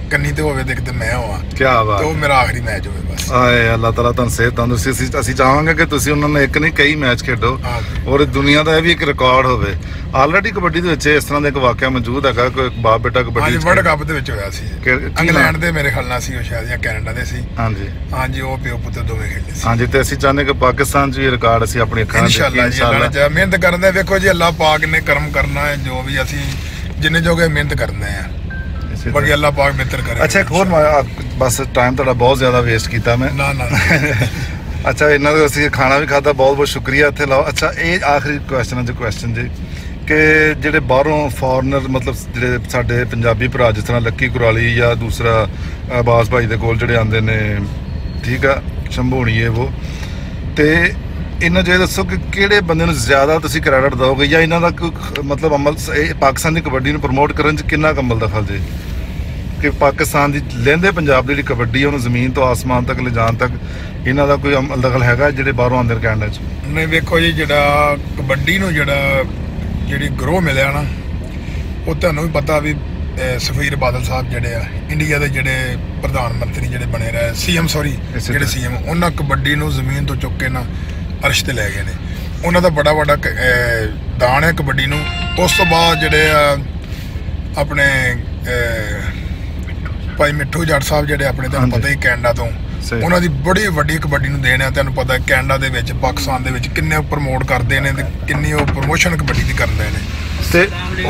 Speaker 2: ਕੰਨੀ ਤੇ ਹੋਵੇ ਤੇ ਕਿਤੇ ਮੈਂ ਹੋਵਾਂ
Speaker 1: ਕੀ ਬਾਤ,
Speaker 2: ਤੇ ਉਹ ਮੇਰਾ ਆਖਰੀ ਮੈਚ ਹੋਵੇ ਬਸ।
Speaker 1: ਆਏ ਅੱਲਾਹ ਤਾਲਾ ਤੁਹਾਨੂੰ ਸਿਹਤ ਤੰਦਰੁਸਤੀ, ਅਸੀਂ ਅਸੀਂ ਚਾਹਾਂਗੇ ਕਿ ਤੁਸੀਂ ਉਹਨਾਂ ਨਾਲ ਇੱਕ ਨਹੀਂ ਕਈ ਮੈਚ ਖੇਡੋ ਔਰ ਦੁਨੀਆ ਦਾ ਇਹ ਵੀ ਇੱਕ ਰਿਕਾਰਡ ਹੋਵੇ। ਆਲਰੇਡੀ ਕਬੱਡੀ ਦੇ ਵਿੱਚ ਇਸ ਤਰ੍ਹਾਂ ਦਾ ਇੱਕ ਵਾਕਿਆ ਮੌਜੂਦ ਹੈਗਾ, ਕੋਈ ਬਾਪ ਬੇਟਾ ਕਬੱਡੀ
Speaker 2: ਵਰਲਡ ਕੱਪ ਦੇ ਵਿੱਚ ਹੋਇਆ ਸੀ, ਇੰਗਲੈਂਡ ਦੇ ਮੇਰੇ ਖਿਆਲ ਨਾਲ ਸੀ ਉਹ ਸ਼ਾਇਦ, ਜਾਂ ਕੈਨੇਡਾ ਦੇ ਸੀ। ਹਾਂਜੀ ਹਾਂਜੀ, ਉਹ ਪਿਓ ਪੁੱਤ ਦੋਵੇਂ ਖੇਡੇ ਸੀ। ਹਾਂਜੀ, ਤੇ ਅਸੀਂ ਚਾਹੁੰਦੇ ਕਿ ਪਾਕਿਸਤਾਨ 'ਚ ਵੀ ਰਿਕਾਰਡ ਅਸੀਂ ਆਪਣੀ ਅੱਖਾਂ ਨਾਲ ਇਨਸ਼ਾਅੱਲਾ ਜੀ, ਅੱਲਾਹ ਮਿਹਨਤ ਕਰਦੇ। ਵੇਖੋ ਜੀ, ਅੱਲਾਹ ਪਾਕ ਨੇ ਕਰਮ ਕਰਨਾ ਹੈ, ਜੋ ਵੀ ਅਸੀਂ ਜਿੰਨੇ ਜੋਗੇ ਮਿਹਨਤ ਕਰਦੇ ਆ, ਬਾਕੀ ਅੱਲਾਹ ਪਾਕ ਬਿਹਤਰ ਕਰੇ।
Speaker 1: ਅੱਛਾ, ਇੱਕ ਹੋਰ ਬਸ ਟਾਈਮ ਤੁਹਾਡਾ ਬਹੁਤ ਜ਼ਿਆਦਾ ਵੇਸਟ ਕੀਤਾ ਮੈਂ।
Speaker 2: ਨਾ ਨਾ
Speaker 1: ਅੱਛਾ, ਇਹਨਾਂ ਦਾ ਅਸੀਂ ਖਾਣਾ ਵੀ ਖਾਧਾ, ਬਹੁਤ ਬਹੁਤ ਸ਼ੁਕਰੀਆ। ਇੱਥੇ ਲਾਓ। ਅੱਛਾ, ਇਹ ਆਖਰੀ ਕੁਐਸਚਨ ਹੈ ਜੀ, ਕੁਐਸਚਨ ਜੀ ਕਿ ਜਿਹੜੇ ਬਾਹਰੋਂ ਫੋਰਨਰ, ਮਤਲਬ ਜਿਹੜੇ ਸਾਡੇ ਪੰਜਾਬੀ ਭਰਾ ਜਿਸ ਤਰ੍ਹਾਂ ਲੱਕੀ ਕੁਰਾਲੀ ਜਾਂ ਦੂਸਰਾ ਆਬਾਸ ਭਾਈ ਦੇ ਕੋਲ ਜਿਹੜੇ ਆਉਂਦੇ ਨੇ, ਠੀਕ ਆ, ਸ਼ੰਭੂਣੀਏ ਉਹ, ਤੇ ਇਹਨਾਂ 'ਚ ਇਹ ਦੱਸੋ ਕਿ ਕਿਹੜੇ ਬੰਦੇ ਨੂੰ ਜ਼ਿਆਦਾ ਤੁਸੀਂ ਕ੍ਰੈਡਿਟ ਦਿਓਗੇ, ਜਾਂ ਇਹਨਾਂ ਦਾ ਕੋਈ ਮਤਲਬ ਅਮਲ ਇਹ ਪਾਕਿਸਤਾਨ ਦੀ ਕਬੱਡੀ ਨੂੰ ਪ੍ਰਮੋਟ ਕਰਨ 'ਚ ਕਿੰਨਾ ਕੁ ਅਮਲ ਦਖਲ ਜੇ, ਕਿ ਪਾਕਿਸਤਾਨ ਦੀ ਲਹਿੰਦੇ ਪੰਜਾਬ ਦੀ ਜਿਹੜੀ ਕਬੱਡੀ ਉਹਨੂੰ ਜ਼ਮੀਨ ਤੋਂ ਆਸਮਾਨ ਤੱਕ ਲਿਜਾਣ ਤੱਕ ਇਹਨਾਂ ਦਾ ਕੋਈ ਅਮਲ ਦਖਲ ਹੈਗਾ ਜਿਹੜੇ ਬਾਹਰੋਂ ਆਉਂਦੇ ਨੇ ਕੈਨੇਡਾ 'ਚ?
Speaker 2: ਨਹੀਂ, ਵੇਖੋ ਜੀ, ਜਿਹੜਾ ਕਬੱਡੀ ਨੂੰ ਜਿਹੜਾ ਜਿਹੜੀ ਗਰੋਹ ਮਿਲਿਆ ਨਾ, ਉਹ ਤੁਹਾਨੂੰ ਵੀ ਪਤਾ ਵੀ ਸੁਖਬੀਰ ਬਾਦਲ ਸਾਹਿਬ ਜਿਹੜੇ ਆ ਇੰਡੀਆ ਦੇ ਜਿਹੜੇ ਪ੍ਰਧਾਨ ਮੰਤਰੀ ਜਿਹੜੇ ਬਣੇ ਰਹੇ, ਸੀਐਮ ਸੌਰੀ ਜਿਹੜੇ ਸੀਐਮ, ਉਹਨਾਂ ਕਬੱਡੀ ਨੂੰ ਜ਼ਮੀਨ ਤੋਂ ਚੁੱਕ ਕੇ ਨਾ ਅਰਸ਼ ਤੇ ਲੈ ਗਏ ਨੇ। ਉਹਨਾਂ ਦਾ ਬੜਾ ਵੱਡਾ ਦਾਨ ਹੈ ਕਬੱਡੀ ਨੂੰ। ਉਸ ਤੋਂ ਬਾਅਦ ਜਿਹੜੇ ਆ ਆਪਣੇ ਭਾਈ ਮਿੱਠੂ ਜੱਟ ਸਾਹਿਬ ਜਿਹੜੇ ਆਪਣੇ, ਤੁਹਾਨੂੰ ਪਤਾ ਹੀ ਕੈਨੇਡਾ ਤੋਂ, ਉਹਨਾਂ ਦੀ ਬੜੀ ਵੱਡੀ ਕਬੱਡੀ ਨੂੰ ਦੇਣ ਆ। ਤੁਹਾਨੂੰ ਪਤਾ ਕੈਨੇਡਾ ਦੇ ਵਿੱਚ, ਪਾਕਿਸਤਾਨ ਦੇ ਵਿੱਚ ਕਿੰਨੇ ਪ੍ਰਮੋਟ ਕਰਦੇ ਨੇ ਤੇ ਕਿੰਨੀ ਉਹ ਪ੍ਰਮੋਸ਼ਨ ਕਬੱਡੀ ਦੀ ਕਰਦੇ ਨੇ। ਤੇ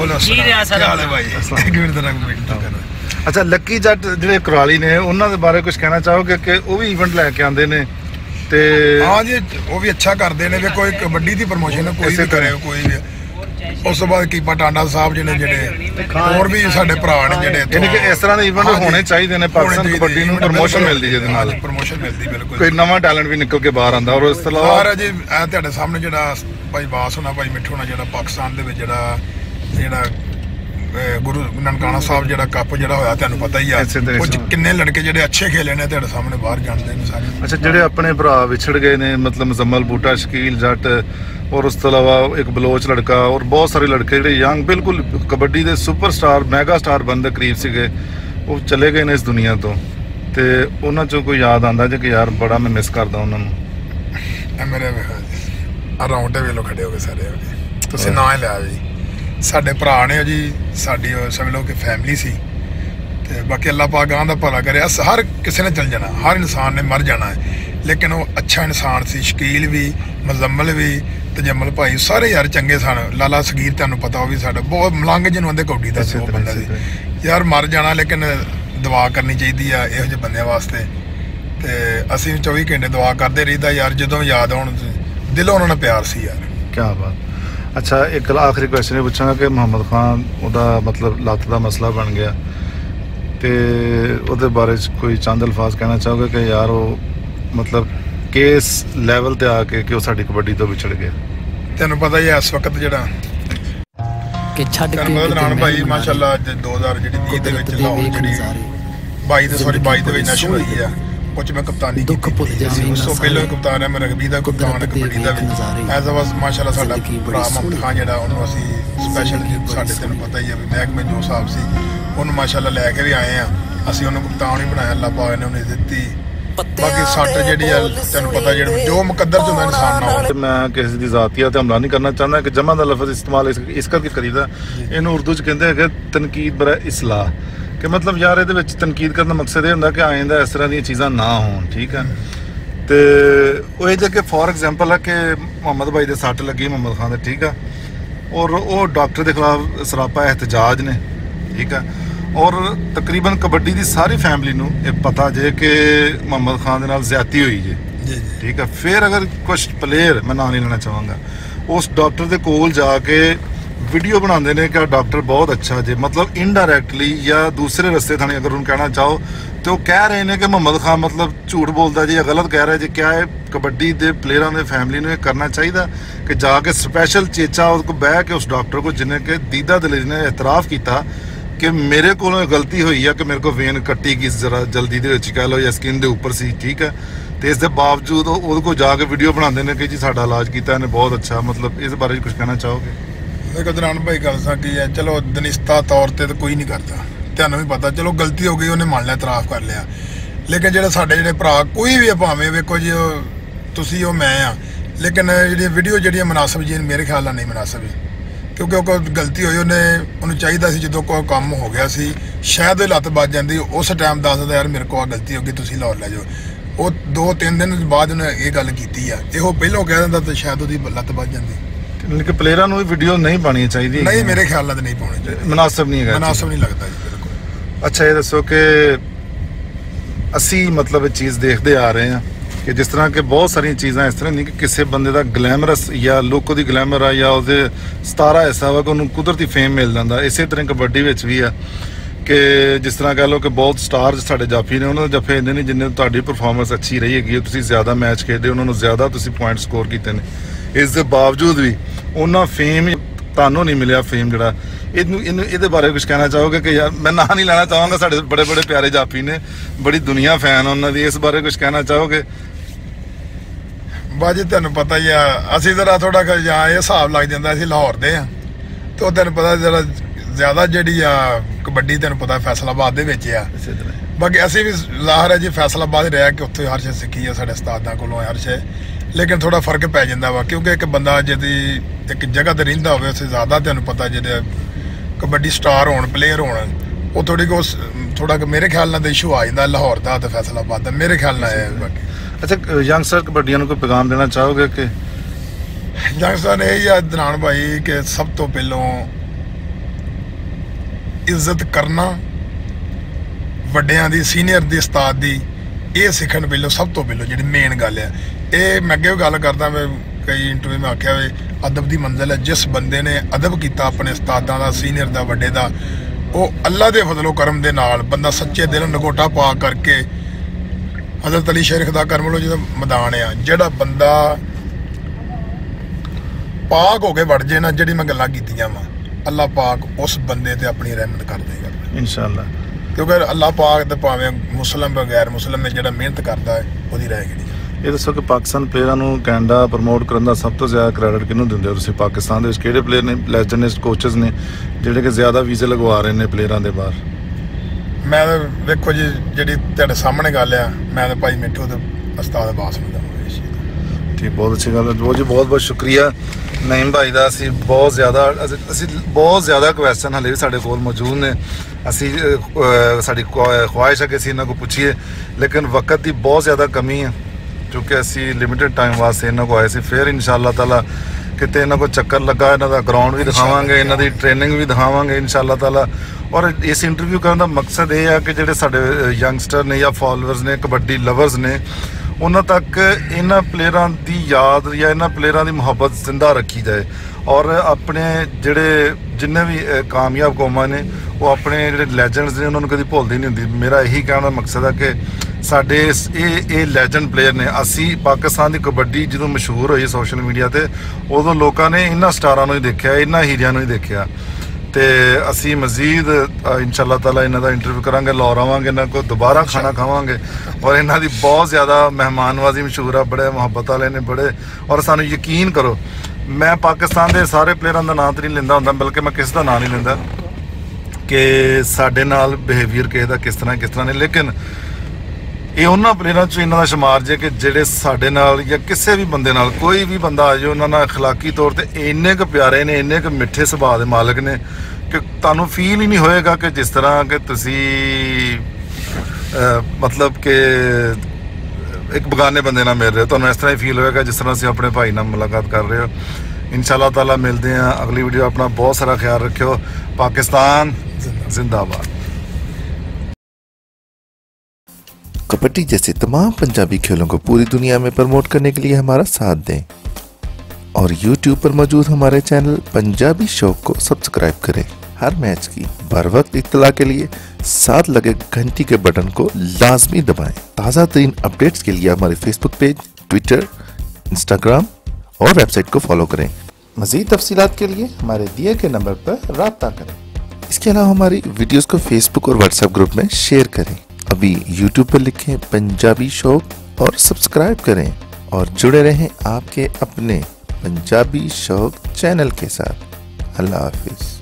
Speaker 1: ਅੱਛਾ, ਲੱਕੀ ਜੱਟ ਜਿਹੜੇ ਕੁਰਾਲੀ ਨੇ, ਉਹਨਾਂ ਦੇ ਬਾਰੇ ਕੁਝ ਕਹਿਣਾ ਚਾਹੋਗੇ ਕਿ ਉਹ ਵੀ ਇਵੈਂਟ ਲੈ ਕੇ ਆਉਂਦੇ ਨੇ? ਤੇ
Speaker 2: ਹਾਂ ਜੀ, ਉਹ ਵੀ ਅੱਛਾ ਕਰਦੇ ਨੇ। ਵੇਖੋ, ਇੱਕ ਕਬੱਡੀ ਦੀ ਪ੍ਰਮੋਸ਼ਨ ਕੋਈ ਵੀ ਕਰੇ, ਕੋਈ ਵੀ। ਉਸ ਤੋਂ ਬਾਅਦ ਕੀਪਾ ਟਾਂਡਾ ਸਾਹਿਬ ਜਿਹਨੇ, ਜਿਹੜੇ ਹੋਰ ਵੀ ਸਾਡੇ ਭਰਾ ਨੇ ਜਿਹੜੇ,
Speaker 1: ਯਾਨੀ ਕਿ ਇਸ ਤਰ੍ਹਾਂ ਦੇ ਇਵੈਂਟ ਹੋਣੇ ਚਾਹੀਦੇ ਨੇ। ਪਾਕਿਸਤਾਨ ਕਬੱਡੀ ਨੂੰ ਪ੍ਰਮੋਸ਼ਨ ਮਿਲਦੀ ਜਿਹਦੇ ਨਾਲ,
Speaker 2: ਪ੍ਰਮੋਸ਼ਨ ਮਿਲਦੀ ਬਿਲਕੁਲ।
Speaker 1: ਕੋਈ ਨਵਾਂ ਟੈਲੈਂਟ ਵੀ ਨਿਕਲ ਕੇ ਬਾਹਰ ਆਉਂਦਾ। ਔਰ ਇਸ ਤੋਂ ਇਲਾਵਾ
Speaker 2: ਜੀ, ਇਹ ਤੁਹਾਡੇ ਸਾਹਮਣੇ ਜਿਹੜਾ ਭਾਈ ਬਾਸ ਹੋਣਾ, ਭਾਈ ਮਿੱਠੂ ਹੋਣਾ, ਜਿਹੜਾ ਪਾਕਿਸਤਾਨ ਦੇ ਵਿੱਚ ਜਿਹੜਾ ਜਿਹੜਾ ਗੁਰੂ ਨਨਕਾਣਾ ਸਾਹਿਬ ਜਿਹੜਾ ਕੱਪ ਜਿਹੜਾ ਹੋਇਆ, ਤੁਹਾਨੂੰ ਪਤਾ ਹੀ ਆ, ਉਹ ਕਿੰਨੇ ਲੜਕੇ ਜਿਹੜੇ ਅੱਛੇ ਖੇਲੇ ਨੇ ਤੁਹਾਡੇ ਸਾਹਮਣੇ ਬਾਹਰ ਜਾਣਦੇ ਨੇ ਸਾਰੇ।
Speaker 1: ਅੱਛਾ, ਜਿਹੜੇ ਆਪਣੇ ਭਰਾ ਵਿਛੜ ਗਏ ਨੇ, ਮਤਲਬ ਮੁਜ਼ੰਮਲ ਬੂਟਾ, ਸ਼ਕੀਲ ਜੱਟ, ਔਰ ਉਸ ਤੋਂ ਇਲਾਵਾ ਇੱਕ ਬਲੋਚ ਲੜਕਾ, ਔਰ ਬਹੁਤ ਸਾਰੇ ਲੜਕੇ ਜਿਹੜੇ ਯੰਗ ਬਿਲਕੁਲ ਕਬੱਡੀ ਦੇ ਸੁਪਰ ਸਟਾਰ, ਮੈਗਾ ਸਟਾਰ ਬਣਨ ਦੇ ਕਰੀਬ ਸੀਗੇ, ਉਹ ਚਲੇ ਗਏ ਨੇ ਇਸ ਦੁਨੀਆ ਤੋਂ। ਤੇ ਉਹਨਾਂ 'ਚੋਂ ਕੋਈ ਯਾਦ ਆਉਂਦਾ ਜੇ ਕਿ ਯਾਰ ਬੜਾ ਮੈਂ ਮਿਸ ਕਰਦਾ ਉਹਨਾਂ ਨੂੰ?
Speaker 2: ਮੇਰੇ ਰੌਂਗਟੇ ਵੇਲੋਂ ਖੜੇ ਹੋ ਗਏ ਸਾਰੇ, ਤੁਸੀਂ ਨਾਂ ਹੀ ਲਿਆ ਜੀ। ਸਾਡੇ ਭਰਾ ਨੇ ਜੀ, ਸਾਡੀ ਸਮਝ ਲਓ ਕਿ ਫੈਮਿਲੀ ਸੀ। ਤੇ ਬਾਕੀ ਅੱਲਾਹ ਪਾਕ ਗਾਂ ਦਾ ਭਲਾ ਕਰਿਆ। ਹਰ ਕਿਸੇ ਨੇ ਚੱਲ ਜਾਣਾ, ਹਰ ਇਨਸਾਨ ਨੇ ਮਰ ਜਾਣਾ ਹੈ, ਲੇਕਿਨ ਉਹ ਅੱਛਾ ਇਨਸਾਨ ਸੀ। ਸ਼ਕੀਲ ਵੀ, ਮੁਜ਼ੰਮਲ ਵੀ, ਤਜਮਲ ਭਾਈ, ਸਾਰੇ ਯਾਰ ਚੰਗੇ ਸਨ। ਲਾਲਾ ਸਗੀਰ, ਤੁਹਾਨੂੰ ਪਤਾ, ਉਹ ਵੀ ਸਾਡਾ ਬਹੁਤ ਮਲੰਗ ਜਿਹਨੂੰ ਆਂਦੇ ਕੌਡੀ ਦਾ ਸੀ, ਉਹ ਬੰਦਾ ਸੀ ਯਾਰ। ਮਰ ਜਾਣਾ, ਲੇਕਿਨ ਦੁਆ ਕਰਨੀ ਚਾਹੀਦੀ ਆ ਇਹੋ ਜਿਹੇ ਬੰਦਿਆਂ ਵਾਸਤੇ। ਤੇ ਅਸੀਂ ਚੌਵੀ ਘੰਟੇ ਦੁਆ ਕਰਦੇ ਰਹੀਦਾ ਯਾਰ, ਜਦੋਂ ਯਾਦ ਆਉਣ, ਦਿਲੋਂ ਉਹਨਾਂ ਨਾਲ ਪਿਆਰ ਸੀ ਯਾਰ।
Speaker 1: ਕੀ ਬਾਤ। ਅੱਛਾ, ਇੱਕ ਆਖਰੀ ਕੁਐਸਚਨ ਇਹ ਪੁੱਛਾਂਗਾ ਕਿ ਮੁਹੰਮਦ ਖਾਨ, ਉਹਦਾ ਮਤਲਬ ਲੱਤ ਦਾ ਮਸਲਾ ਬਣ ਗਿਆ, ਤੇ ਉਹਦੇ ਬਾਰੇ 'ਚ ਕੋਈ ਚੰਦ ਅਲਫਾਜ਼ ਕਹਿਣਾ ਚਾਹੋਗੇ ਕਿ ਯਾਰ ਉਹ ਮਤਲਬ ਕਿਸ ਲੈਵਲ ਤੇ ਆ ਕੇ ਕਿ ਉਹ ਸਾਡੀ ਕਬੱਡੀ ਤੋਂ ਵਿਛੜ ਗਿਆ?
Speaker 2: ਤੈਨੂੰ ਪਤਾ ਹੀ ਹੈ ਇਸ ਵਕਤ ਜਿਹੜਾ
Speaker 3: ਕਿ ਛੱਡ ਕੇ
Speaker 2: ਰਾਣ ਭਾਈ ਮਾਸ਼ਾਅੱਲਾ ਦੋ ਹਜ਼ਾਰ ਵੀਹ ਦੇ ਵਿੱਚ ਲਾਹੌਰ ਜਿਹੜੀ ਬਾਈ ਦੇ ਸੌਰੀ ਬਾਈ ਦੇ ਵਿੱਚ ਨੈਸ਼ਨਲ ਹੋਈ ਆ, ਉਹ 'ਚ ਮੈਂ ਕਪਤਾਨੀ ਕੀਤੀ। ਉਸ ਤੋਂ ਪਹਿਲਾਂ ਕਪਤਾਨ ਹੈ ਮੈਂ ਰਗਬੀ ਦਾ ਕਪਤਾਨ, ਕਬੱਡੀ ਦਾ ਵੀ ਐਜ਼ ਆ ਵਾਸ। ਮਾਸ਼ਾਅੱਲਾ ਸਾਡਾ ਭਰਾ ਮੁਹੰਮਦ ਖਾਨ ਜਿਹੜਾ, ਉਹਨੂੰ ਅਸੀਂ ਸਪੈਸ਼ਲ, ਸਾਡੇ ਤੈਨੂੰ ਪਤਾ ਹੀ ਹੈ ਵੀ ਮਹਿਕਮੇ ਜੋ ਸਾਹਿਬ ਸੀ, ਉਹਨੂੰ ਮਾਸ਼ਾਅੱਲਾ ਲੈ ਕੇ ਵੀ ਆਏ ਆ ਅਸੀਂ। ਉਹਨੂੰ ਕਪਤਾਨ ਹੀ ਬਣਾਇਆ, ਅੱਲਾਹ ਪਾਕ ਨੇ ਉਹਨੇ ਦਿੱਤੀ। ਬਾਕੀ ਸੱਟ ਜਿਹੜੀ ਆ, ਤੈਨੂੰ ਪਤਾ ਜਿਹੜਾ ਜੋ ਮੁਕੱਦਰ 'ਚ ਹੁੰਦਾ ਇਨਸਾਨ ਨਾਲ।
Speaker 1: ਮੈਂ ਕਿਸੇ ਦੀ ਜ਼ਾਤੀਅਤ ਤੇ ਹਮਲਾ ਨਹੀਂ ਕਰਨਾ ਚਾਹੁੰਦਾ ਕਿ ਜਮਾ ਦਾ ਲਫ਼ਜ਼ ਇਸਤੇਮਾਲ ਇਸ ਕਰਕੇ ਕਰੀਦਾ। ਇਹਨੂੰ ਉਰਦੂ 'ਚ ਕਹਿੰਦੇ ਹੈਗੇ ਤਨਕੀਦ ਬਰਾ ਇਸਲਾਹ, ਕਿ ਮਤਲਬ ਯਾਰ ਇਹਦੇ ਵਿੱਚ ਤਨਕੀਦ ਕਰਨ ਦਾ ਮਕਸਦ ਇਹ ਹੁੰਦਾ ਕਿ ਆਇੰਦਾ ਇਸ ਤਰ੍ਹਾਂ ਦੀਆਂ ਚੀਜ਼ਾਂ ਨਾ ਹੋਣ, ਠੀਕ ਹੈ। ਤੇ ਉਹ ਇਹ ਜੇ ਕਿ ਫੋਰ ਐਗਜ਼ਾਮਪਲ ਹੈ ਕਿ ਮੁਹੰਮਦ ਭਾਈ ਦੇ ਸੱਟ ਲੱਗੀ, ਮੁਹੰਮਦ ਖਾਨ ਦੇ, ਠੀਕ ਆ, ਔਰ ਉਹ ਡਾਕਟਰ ਦੇ ਖਿਲਾਫ ਸਰਾਪਾ ਇਹਤਜਾਜ ਨੇ, ਠੀਕ ਆ। ਔਰ ਤਕਰੀਬਨ ਕਬੱਡੀ ਦੀ ਸਾਰੀ ਫੈਮਿਲੀ ਨੂੰ ਇਹ ਪਤਾ ਜੇ ਕਿ ਮੁਹੰਮਦ ਖਾਨ ਦੇ ਨਾਲ ਜ਼ਿਆਦਤੀ ਹੋਈ ਜੇ, ਠੀਕ ਆ। ਫਿਰ ਅਗਰ ਕੁਝ ਪਲੇਅਰ, ਮੈਂ ਨਾਂ ਨਹੀਂ ਲੈਣਾ ਚਾਹਾਂਗਾ, ਉਸ ਡਾਕਟਰ ਦੇ ਕੋਲ ਜਾ ਕੇ ਵੀਡੀਓ ਬਣਾਉਂਦੇ ਨੇ ਕਿ ਡਾਕਟਰ ਬਹੁਤ ਅੱਛਾ ਜੇ, ਮਤਲਬ ਇਨਡਾਇਰੈਕਟਲੀ ਜਾਂ ਦੂਸਰੇ ਰਸਤੇ ਥਾਣੇ ਅਗਰ ਉਹਨੂੰ ਕਹਿਣਾ ਚਾਹੋ, ਤੇ ਉਹ ਕਹਿ ਰਹੇ ਨੇ ਕਿ ਮੁਹੰਮਦ ਖਾਨ ਮਤਲਬ ਝੂਠ ਬੋਲਦਾ ਜੀ ਜਾਂ ਗਲਤ ਕਹਿ ਰਿਹਾ ਜੀ। ਕਿਆ ਇਹ ਕਬੱਡੀ ਦੇ ਪਲੇਅਰਾਂ ਦੇ ਫੈਮਿਲੀ ਨੂੰ ਇਹ ਕਰਨਾ ਚਾਹੀਦਾ ਕਿ ਜਾ ਕੇ ਸਪੈਸ਼ਲ ਚੇਚਾ ਉਹਦੇ ਕੋਲ ਬਹਿ ਕੇ ਉਸ ਡਾਕਟਰ ਕੋਲ, ਜਿਹਨੇ ਕਿ ਦੀਦਾ ਦਲੀਲ ਨੇ ਇਤਰਾਫ ਕੀਤਾ ਕਿ ਮੇਰੇ ਕੋਲੋਂ ਗਲਤੀ ਹੋਈ ਆ ਕਿ ਮੇਰੇ ਕੋਲ ਵੇਨ ਕੱਟੀ ਗਈ ਜ਼ਰਾ ਜਲਦੀ ਦੇ ਵਿੱਚ, ਕਹਿ ਲਓ, ਜਾਂ ਸਕਿਨ ਦੇ ਉੱਪਰ ਸੀ, ਠੀਕ ਹੈ। ਤੇ ਇਸ ਦੇ ਬਾਵਜੂਦ ਉਹ ਉਹਦੇ ਕੋਲ ਜਾ ਕੇ ਵੀਡੀਓ ਬਣਾਉਂਦੇ ਨੇ ਕਿ ਜੀ ਸਾਡਾ ਇਲਾਜ ਕੀਤਾ ਇਹਨੇ ਬਹੁਤ ਅੱਛਾ। ਮਤਲਬ ਇਸ ਬਾਰੇ ਕੁਝ ਕਹਿਣਾ ਚਾਹੋਗੇ?
Speaker 2: ਦੇਖੋ ਦੌਰਾਨ ਭਾਈ ਗੱਲ ਸਾਡੀ ਹੈ, ਚਲੋ ਦਨਿਸਤਾ ਤੌਰ ਤੇ ਤਾਂ ਕੋਈ ਨਹੀਂ ਕਰਦਾ, ਤੁਹਾਨੂੰ ਵੀ ਪਤਾ ਚਲੋ ਗਲਤੀ ਹੋ ਗਈ ਉਹਨੇ ਮੰਨ ਲਿਆ ਇਤਰਾਫ ਕਰ ਲਿਆ ਲੇਕਿਨ ਜਿਹੜੇ ਸਾਡੇ ਜਿਹੜੇ ਭਰਾ ਕੋਈ ਵੀ ਭਾਵੇਂ ਵੇਖੋ ਜੀ ਤੁਸੀਂ ਉਹ ਮੈਂ ਆ ਲੇਕਿਨ ਜਿਹੜੀਆਂ ਵੀਡੀਓ ਜਿਹੜੀਆਂ ਮੁਨਾਸਬ ਜੀ ਮੇਰੇ ਖਿਆਲ ਨਾਲ ਨਹੀਂ ਮੁਨਾਸਬ ਕਿਉਂਕਿ ਉਹ ਕੋਈ ਗਲਤੀ ਹੋਈ ਉਹਨੇ ਉਹਨੂੰ ਚਾਹੀਦਾ ਸੀ ਜਦੋਂ ਕੋਈ ਕੰਮ ਹੋ ਗਿਆ ਸੀ ਸ਼ਾਇਦ ਉਹ ਲੱਤ ਵੱਜ ਜਾਂਦੀ ਉਸ ਟਾਈਮ ਦੱਸਦਾ ਯਾਰ ਮੇਰੇ ਕੋਲ ਗਲਤੀ ਹੋ ਗਈ ਤੁਸੀਂ ਲਾਹੌਰ ਲੈ ਜਾਓ ਉਹ ਦੋ ਤਿੰਨ ਦਿਨ ਬਾਅਦ ਉਹਨੇ ਇਹ ਗੱਲ ਕੀਤੀ ਆ ਇਹੋ ਪਹਿਲਾਂ ਕਹਿ ਦਿੰਦਾ ਤਾਂ ਸ਼ਾਇਦ ਉਹਦੀ ਲੱਤ ਵੱਜ ਜਾਂਦੀ
Speaker 1: ਲੇਕਿਨ ਪਲੇਅਰਾਂ ਨੂੰ ਵੀ ਵੀਡੀਓ ਨਹੀਂ ਪਾਉਣੀ ਚਾਹੀਦੀ
Speaker 2: ਨਹੀਂ ਮੇਰੇ ਖਿਆਲ ਨਾਲ ਨਹੀਂ ਪਾਉਣੀ ਚਾਹੀਦੀ
Speaker 1: ਮੁਨਾਸਬ ਨਹੀਂ ਹੈਗਾ
Speaker 2: ਮੁਨਾਸਬ ਨਹੀਂ ਲੱਗਦਾ ਜੀ ਬਿਲਕੁਲ
Speaker 1: ਅੱਛਾ ਇਹ ਦੱਸੋ ਕਿ ਅਸੀਂ ਮਤਲਬ ਇਹ ਚੀਜ਼ ਦੇਖਦੇ ਆ ਰਹੇ ਹਾਂ ਕਿ ਜਿਸ ਤਰ੍ਹਾਂ ਕਿ ਬਹੁਤ ਸਾਰੀਆਂ ਚੀਜ਼ਾਂ ਇਸ ਤਰ੍ਹਾਂ ਨਹੀਂ ਕਿ ਕਿਸੇ ਬੰਦੇ ਦਾ ਗਲੈਮਰਸ ਜਾਂ ਲੁੱਕ ਉਹਦੀ ਗਲੈਮਰ ਆ ਜਾਂ ਉਹਦੇ ਸਤਾਰਾ ਐਸਾ ਵਾ ਕਿ ਉਹਨੂੰ ਕੁਦਰਤੀ ਫੇਮ ਮਿਲ ਜਾਂਦਾ ਇਸੇ ਤਰ੍ਹਾਂ ਕਬੱਡੀ ਵਿੱਚ ਵੀ ਆ ਕਿ ਜਿਸ ਤਰ੍ਹਾਂ ਕਹਿ ਲਓ ਕਿ ਬਹੁਤ ਸਟਾਰ ਸਾਡੇ ਜਾਫੀ ਨੇ ਉਹਨਾਂ ਦੇ ਜੱਫੇ ਇੰਨੇ ਨਹੀਂ ਜਿੰਨੇ ਤੁਹਾਡੀ ਪਰਫਾਰਮੈਂਸ ਅੱਛੀ ਰਹੀ ਹੈਗੀ ਤੁਸੀਂ ਜ਼ਿਆਦਾ ਮੈਚ ਖੇਡਦੇ ਉਹਨਾਂ ਨੂੰ ਜ਼ਿਆਦਾ ਤੁਸੀਂ ਪੁਆਇੰਟ ਸਕੋਰ ਕੀਤੇ ਨੇ ਇਸ ਦੇ ਬਾਵਜੂਦ ਵੀ ਉਹਨਾਂ ਫੇਮ ਤੁਹਾਨੂੰ ਨਹੀਂ ਮਿਲਿਆ ਫੇਮ ਜਿਹੜਾ ਇਹਨੂੰ ਇਹਨੂੰ ਇਹਦੇ ਬਾਰੇ ਕੁਝ ਕਹਿਣਾ ਚਾਹੋਗੇ ਕਿ ਯਾਰ ਮੈਂ ਨਾਂ ਨਹੀਂ ਲੈਣਾ ਚਾਹਾਂਗਾ ਸਾਡੇ ਬੜੇ ਬੜੇ ਪਿਆਰੇ ਜਾਫੀ ਨੇ ਬੜੀ ਦੁਨੀਆ ਫੈਨ ਉਹਨਾਂ ਦੀ ਇਸ ਬਾਰੇ ਕੁਝ ਕਹਿਣਾ ਚਾਹੋਗੇ
Speaker 2: ਬਾਜੀ ਤੁਹਾਨੂੰ ਪਤਾ ਹੀ ਆ ਅਸੀਂ ਜ਼ਰਾ ਥੋੜਾ ਜਾਂ ਇਹ ਹਿਸਾਬ ਲੱਗ ਜਾਂਦਾ ਅਸੀਂ ਲਾਹੌਰ ਦੇ ਆ ਤੇ ਉਹ ਤੈਨੂੰ ਪਤਾ ਜਰਾ ਜ਼ਿਆਦਾ ਜਿਹੜੀ ਆ ਕਬੱਡੀ ਤੈਨੂੰ ਪਤਾ ਫੈਸਲਾਬਾਦ ਦੇ ਵਿੱਚ ਆ ਬਾਕੀ ਅਸੀਂ ਵੀ ਜ਼ਾਹਰ ਹੈ ਜੀ ਫੈਸਲਾਬਾਦ ਰਹਿ ਕੇ ਉੱਥੇ ਹਰ ਸ਼ੈ ਸਿੱਖੀ ਆ ਸਾਡੇ ਉਸਤਾਦਾਂ ਕੋਲੋਂ ਹਰ ਸ਼ੈ ਲੇਕਿਨ ਥੋੜਾ ਫਰਕ ਪੈ ਜਾਂਦਾ ਵਾ ਕਿਉਂਕਿ ਇੱਕ ਬੰਦਾ ਜਿਹਦੀ ਇੱਕ ਜਗ੍ਹਾ ਤੇ ਰਹਿੰਦਾ ਹੋਵੇ ਉੱਥੇ ਜ਼ਿਆਦਾ ਤੈਨੂੰ ਪਤਾ ਜਿਹੜੇ ਕਬੱਡੀ ਸਟਾਰ ਹੋਣ ਪਲੇਅਰ ਹੋਣ ਉਹ ਥੋੜੀ ਕੋ ਥੋੜਾ ਮੇਰੇ ਖਿਆਲ ਨਾਲ ਇਸ਼ੂ ਆ ਜਾਂਦਾ ਲਾਹੌਰ ਦਾ ਤੇ ਫੈਸਲਾਬਾਦ ਦਾ ਮੇਰੇ ਖਿਆਲ ਨਾਲ ਹੈ ਬਾਕੀ
Speaker 1: ਅੱਛਾ ਯੰਗਸਟਰ ਕਬੱਡੀਆਂ ਨੂੰ ਕੋਈ ਪੈਗਾਮ ਦੇਣਾ ਚਾਹੋਗੇ ਕਿ
Speaker 2: ਯੰਗਸਟਰ ਨੇ ਇਹ ਆ ਦਨਾਨ ਭਾਈ ਕਿ ਸਭ ਤੋਂ ਪਹਿਲਾਂ ਇੱਜ਼ਤ ਕਰਨਾ ਵੱਡਿਆਂ ਦੀ ਸੀਨੀਅਰ ਦੀ ਉਸਤਾਦ ਦੀ ਇਹ ਸਿੱਖਣ ਪਹਿਲਾਂ ਸਭ ਤੋਂ ਪਹਿਲਾਂ ਜਿਹੜੀ ਮੇਨ ਗੱਲ ਆ ਇਹ ਮੈਂ ਅੱਗੇ ਗੱਲ ਕਰਦਾ ਮੈਂ ਕਈ ਇੰਟਰਵਿਊ ਮੈਂ ਆਖਿਆ ਵੇ ਅਦਬ ਦੀ ਮੰਜ਼ਿਲ ਹੈ ਜਿਸ ਬੰਦੇ ਨੇ ਅਦਬ ਕੀਤਾ ਆਪਣੇ ਉਸਤਾਦਾਂ ਦਾ ਸੀਨੀਅਰ ਦਾ ਵੱਡੇ ਦਾ ਉਹ ਅੱਲਾ ਦੇ ਫਜ਼ਲੋ ਕਰਮ ਦੇ ਨਾਲ ਬੰਦਾ ਸੱਚੇ ਦਿਲ ਨਗੋਟਾ ਪਾ ਕਰਕੇ ਹਜ਼ਰਤ ਅਲੀ ਸ਼ੇਖ ਦਾ ਕਰਮ ਲੋ ਜਿਹਦਾ ਮੈਦਾਨ ਆ ਜਿਹੜਾ ਬੰਦਾ ਪਾਕ ਹੋ ਕੇ ਵੜ ਜੇ ਨਾ ਜਿਹੜੀ ਮੈਂ ਗੱਲਾਂ ਕੀਤੀਆਂ ਵਾ ਅੱਲਾ ਪਾਕ ਉਸ ਬੰਦੇ ਤੇ ਆਪਣੀ ਰਹਿਮਤ ਕਰ ਦੇਗਾ ਇਨਸ਼ਾਅੱਲਾ ਕਿਉਂਕਿ ਅੱਲਾ ਪਾਕ ਤੇ ਭਾਵੇਂ ਮੁਸਲਮ ਬਗੈਰ ਮੁਸਲਮ ਨੇ ਜਿਹੜਾ ਮਿਹਨਤ ਕਰਦਾ ਹੈ ਉਹਦੀ ਰਹਿ ਗਈ
Speaker 1: ਇਹ ਦੱਸੋ ਕਿ ਪਾਕਿਸਤਾਨ ਪਲੇਅਰਾਂ ਨੂੰ ਕੈਨੇਡਾ ਪ੍ਰਮੋਟ ਕਰਨ ਦਾ ਸਭ ਤੋਂ ਜ਼ਿਆਦਾ ਕ੍ਰੈਡਿਟ ਕਿਹਨੂੰ ਦਿੰਦੇ ਹੋ ਤੁਸੀਂ ਪਾਕਿਸਤਾਨ ਦੇ ਵਿੱਚ ਕਿਹੜੇ ਪਲੇਅਰ ਨੇ ਲੈਜੈਂਡਿਸਟ ਕੋਚਸ ਨੇ ਜਿਹੜੇ ਕਿ ਜ਼ਿਆਦਾ ਵੀਜ਼ੇ ਲਗਵਾ ਰਹੇ ਨੇ ਪਲੇਅਰਾਂ ਦੇ ਬਾਹਰ
Speaker 2: ਮੈਂ ਵੇਖੋ ਜੀ ਜਿਹੜੀ ਤੁਹਾਡੇ ਸਾਹਮਣੇ ਗੱਲ ਆ ਮੈਂ ਤਾਂ ਭਾਈ ਮਿੱਠੂ ਤੇ ਉਸਤਾਦ ਅਬਾਸ ਨੂੰ ਦਵਾਂਗਾ
Speaker 1: ਠੀਕ ਬਹੁਤ ਅੱਛੀ ਗੱਲ ਹੈ ਬਹੁਤ ਜੀ ਬਹੁਤ ਬਹੁਤ ਸ਼ੁਕਰੀਆ ਨਈਮ ਭਾਈ ਦਾ ਅਸੀਂ ਬਹੁਤ ਜ਼ਿਆਦਾ ਅਸੀਂ ਬਹੁਤ ਜ਼ਿਆਦਾ ਕੁਐਸਚਨ ਹਾਲੇ ਵੀ ਸਾਡੇ ਕੋਲ ਮੌਜੂਦ ਨੇ ਅਸੀਂ ਸਾਡੀ ਖੁਆਇਸ਼ ਹੈ ਕਿ ਅਸੀਂ ਇਹਨਾਂ ਕੋਲ ਪੁੱਛੀਏ ਲੇਕਿਨ ਵਕਤ ਦੀ ਬਹੁਤ ਜ਼ਿਆਦਾ ਕਮੀ ਹੈ ਕਿਉਂਕਿ ਅਸੀਂ ਲਿਮਿਟਡ ਟਾਈਮ ਵਾਸਤੇ ਇਹਨਾਂ ਕੋਲ ਆਏ ਸੀ ਫਿਰ ਇਨਸ਼ਾਅੱਲਾ ਤਾਲਾ ਕਿਤੇ ਇਹਨਾਂ ਕੋਲ ਚੱਕਰ ਲੱਗਾ ਇਹਨਾਂ ਦਾ ਗਰਾਊਂਡ ਵੀ ਦਿਖਾਵਾਂਗੇ ਇਹਨਾਂ ਦੀ ਟ੍ਰੇਨਿੰਗ ਵੀ ਦਿਖਾਵਾਂਗੇ ਇਨਸ਼ਾਅੱਲਾ ਤਾਲਾ ਔਰ ਇਸ ਇੰਟਰਵਿਊ ਕਰਨ ਦਾ ਮਕਸਦ ਇਹ ਹੈ ਕਿ ਜਿਹੜੇ ਸਾਡੇ ਯੰਗਸਟਰ ਨੇ ਜਾਂ ਫਾਲੋਅਰਸ ਨੇ ਕਬੱਡੀ ਲਵਰਸ ਨੇ ਉਹਨਾਂ ਤੱਕ ਇਹਨਾਂ ਪਲੇਅਰਾਂ ਦੀ ਯਾਦ ਜਾਂ ਇਹਨਾਂ ਪਲੇਅਰਾਂ ਦੀ ਮੁਹੱਬਤ ਜ਼ਿੰਦਾ ਰੱਖੀ ਜਾਏ ਔਰ ਆਪਣੇ ਜਿਹੜੇ ਜਿੰਨੇ ਵੀ ਕਾਮਯਾਬ ਕੌਮਾਂ ਨੇ ਉਹ ਆਪਣੇ ਜਿਹੜੇ ਲੈਜੈਂਡਸ ਨੇ ਉਹਨਾਂ ਨੂੰ ਕਦੀ ਭੁੱਲਦੀ ਨਹੀਂ ਹੁੰਦੀ ਮੇਰਾ ਇਹੀ ਕਹਿਣ ਦਾ ਮਕਸਦ ਹੈ ਕਿ ਸਾਡੇ ਇਹ ਇਹ ਲੈਜੈਂਡ ਪਲੇਅਰ ਨੇ ਅਸੀਂ ਪਾਕਿਸਤਾਨ ਦੀ ਕਬੱਡੀ ਜਦੋਂ ਮਸ਼ਹੂਰ ਹੋਈ ਸੋਸ਼ਲ ਮੀਡੀਆ ਤੇ ਉਦੋਂ ਲੋਕਾਂ ਨੇ ਇਹਨਾਂ ਸਟਾਰਾਂ ਨੂੰ ਹੀ ਦੇਖਿਆ ਇਹਨਾਂ ਹੀਰਿਆਂ ਨੂੰ ਹੀ ਦੇਖਿਆ ਤੇ ਅਸੀਂ ਮਜ਼ੀਦ ਇਨਸ਼ਾਅੱਲਾ ਤਾਲਾ ਇਹਨਾਂ ਦਾ ਇੰਟਰਵਿਊ ਕਰਾਂਗੇ ਲਾਹੌਰ ਆਵਾਂਗੇ ਇਹਨਾਂ ਕੋਲ ਦੁਬਾਰਾ ਖਾਣਾ ਖਾਵਾਂਗੇ ਔਰ ਇਹਨਾਂ ਦੀ ਬਹੁਤ ਜ਼ਿਆਦਾ ਮਹਿਮਾਨਵਾਜ਼ੀ ਮਸ਼ਹੂਰ ਆ ਬੜੇ ਮੁਹੱਬਤ ਵਾਲੇ ਨੇ ਬੜੇ ਔਰ ਸਾਨੂੰ ਯਕੀਨ ਕਰੋ ਮੈਂ ਪਾਕਿਸਤਾਨ ਦੇ ਸਾਰੇ ਪਲੇਅਰਾਂ ਦਾ ਨਾਂ ਤਾਂ ਨਹੀਂ ਲੈਂਦਾ ਹੁੰਦਾ ਬਲਕਿ ਮੈਂ ਕਿਸੇ ਦਾ ਨਾਂ ਨਹੀਂ ਲੈਂਦਾ ਕਿ ਸਾਡੇ ਨਾਲ ਬਿਹੇਵੀਅਰ ਕਿਸੇ ਦਾ ਕਿਸ ਤਰ੍ਹਾਂ ਕਿਸ ਤਰ੍ਹਾਂ ਨੇ ਲੇਕਿਨ ਇਹ ਉਹਨਾਂ ਪਲੇਅਰਾਂ 'ਚੋਂ ਇਹਨਾਂ ਦਾ ਸ਼ੁਮਾਰ ਜੇ ਕਿ ਜਿਹੜੇ ਸਾਡੇ ਨਾਲ ਜਾਂ ਕਿਸੇ ਵੀ ਬੰਦੇ ਨਾਲ ਕੋਈ ਵੀ ਬੰਦਾ ਆ ਜਾਏ ਉਹਨਾਂ ਨਾਲ ਅਖਲਾਕੀ ਤੌਰ ਤੇ ਇੰਨੇ ਕੁ ਪਿਆਰੇ ਨੇ ਇੰਨੇ ਕੁ ਮਿੱਠੇ ਸੁਭਾਅ ਦੇ ਮਾਲਕ ਨੇ ਕਿ ਤੁਹਾਨੂੰ ਫੀਲ ਹੀ ਨਹੀਂ ਹੋਏਗਾ ਕਿ ਜਿਸ ਤਰ੍ਹਾਂ ਕਿ ਤੁਸੀਂ ਮਤਲਬ ਕਿ ਇੱਕ ਬਗਾਨੇ ਬੰਦੇ ਨਾਲ ਮਿਲ ਰਹੇ ਹੋ ਤੁਹਾਨੂੰ ਇਸ ਤਰ੍ਹਾਂ ਹੀ ਫੀਲ ਹੋਏਗਾ ਜਿਸ ਤਰ੍ਹਾਂ ਅਸੀਂ ਆਪਣੇ ਭਾਈ ਨਾਲ ਮੁਲਾਕਾਤ ਕਰ ਰਹੇ ਹੋ ਇਨਸ਼ਾਅੱਲਾ ਤਾਲਾ ਮਿਲਦੇ हैं अगली वीडियो अपना बहुत सारा ख्याल रखियो पाकिस्तान जिंदाबाद
Speaker 4: कबड्डी जैसे तमाम पंजाबी खेलों को पूरी दुनिया में प्रमोट करने के लिए हमारा साथ दें और यूट्यूब पर मौजूद हमारे चैनल पंजाबी शौक को सब्सक्राइब करें हर मैच की बर वक्त इत्तला के लिए साथ लगे घंटी के बटन को लाजमी दबाएं ताज़ा तरीन अपडेट्स के लिए हमारे फेसबुक पेज ट्विटर इंस्टाग्राम और वेबसाइट को फॉलो करें मज़ीद तफसीलात के लिए हमारे दिए गए नंबर पर राब्ता करें इसके अलावा हमारी वीडियोस को फेसबुक और व्हाट्सएप ग्रुप में शेयर करें अभी यूट्यूब पर लिखें पंजाबी शौक और सब्सक्राइब करें और जुड़े रहें आपके अपने पंजाबी शौक चैनल के साथ अल्लाह हाफिज़।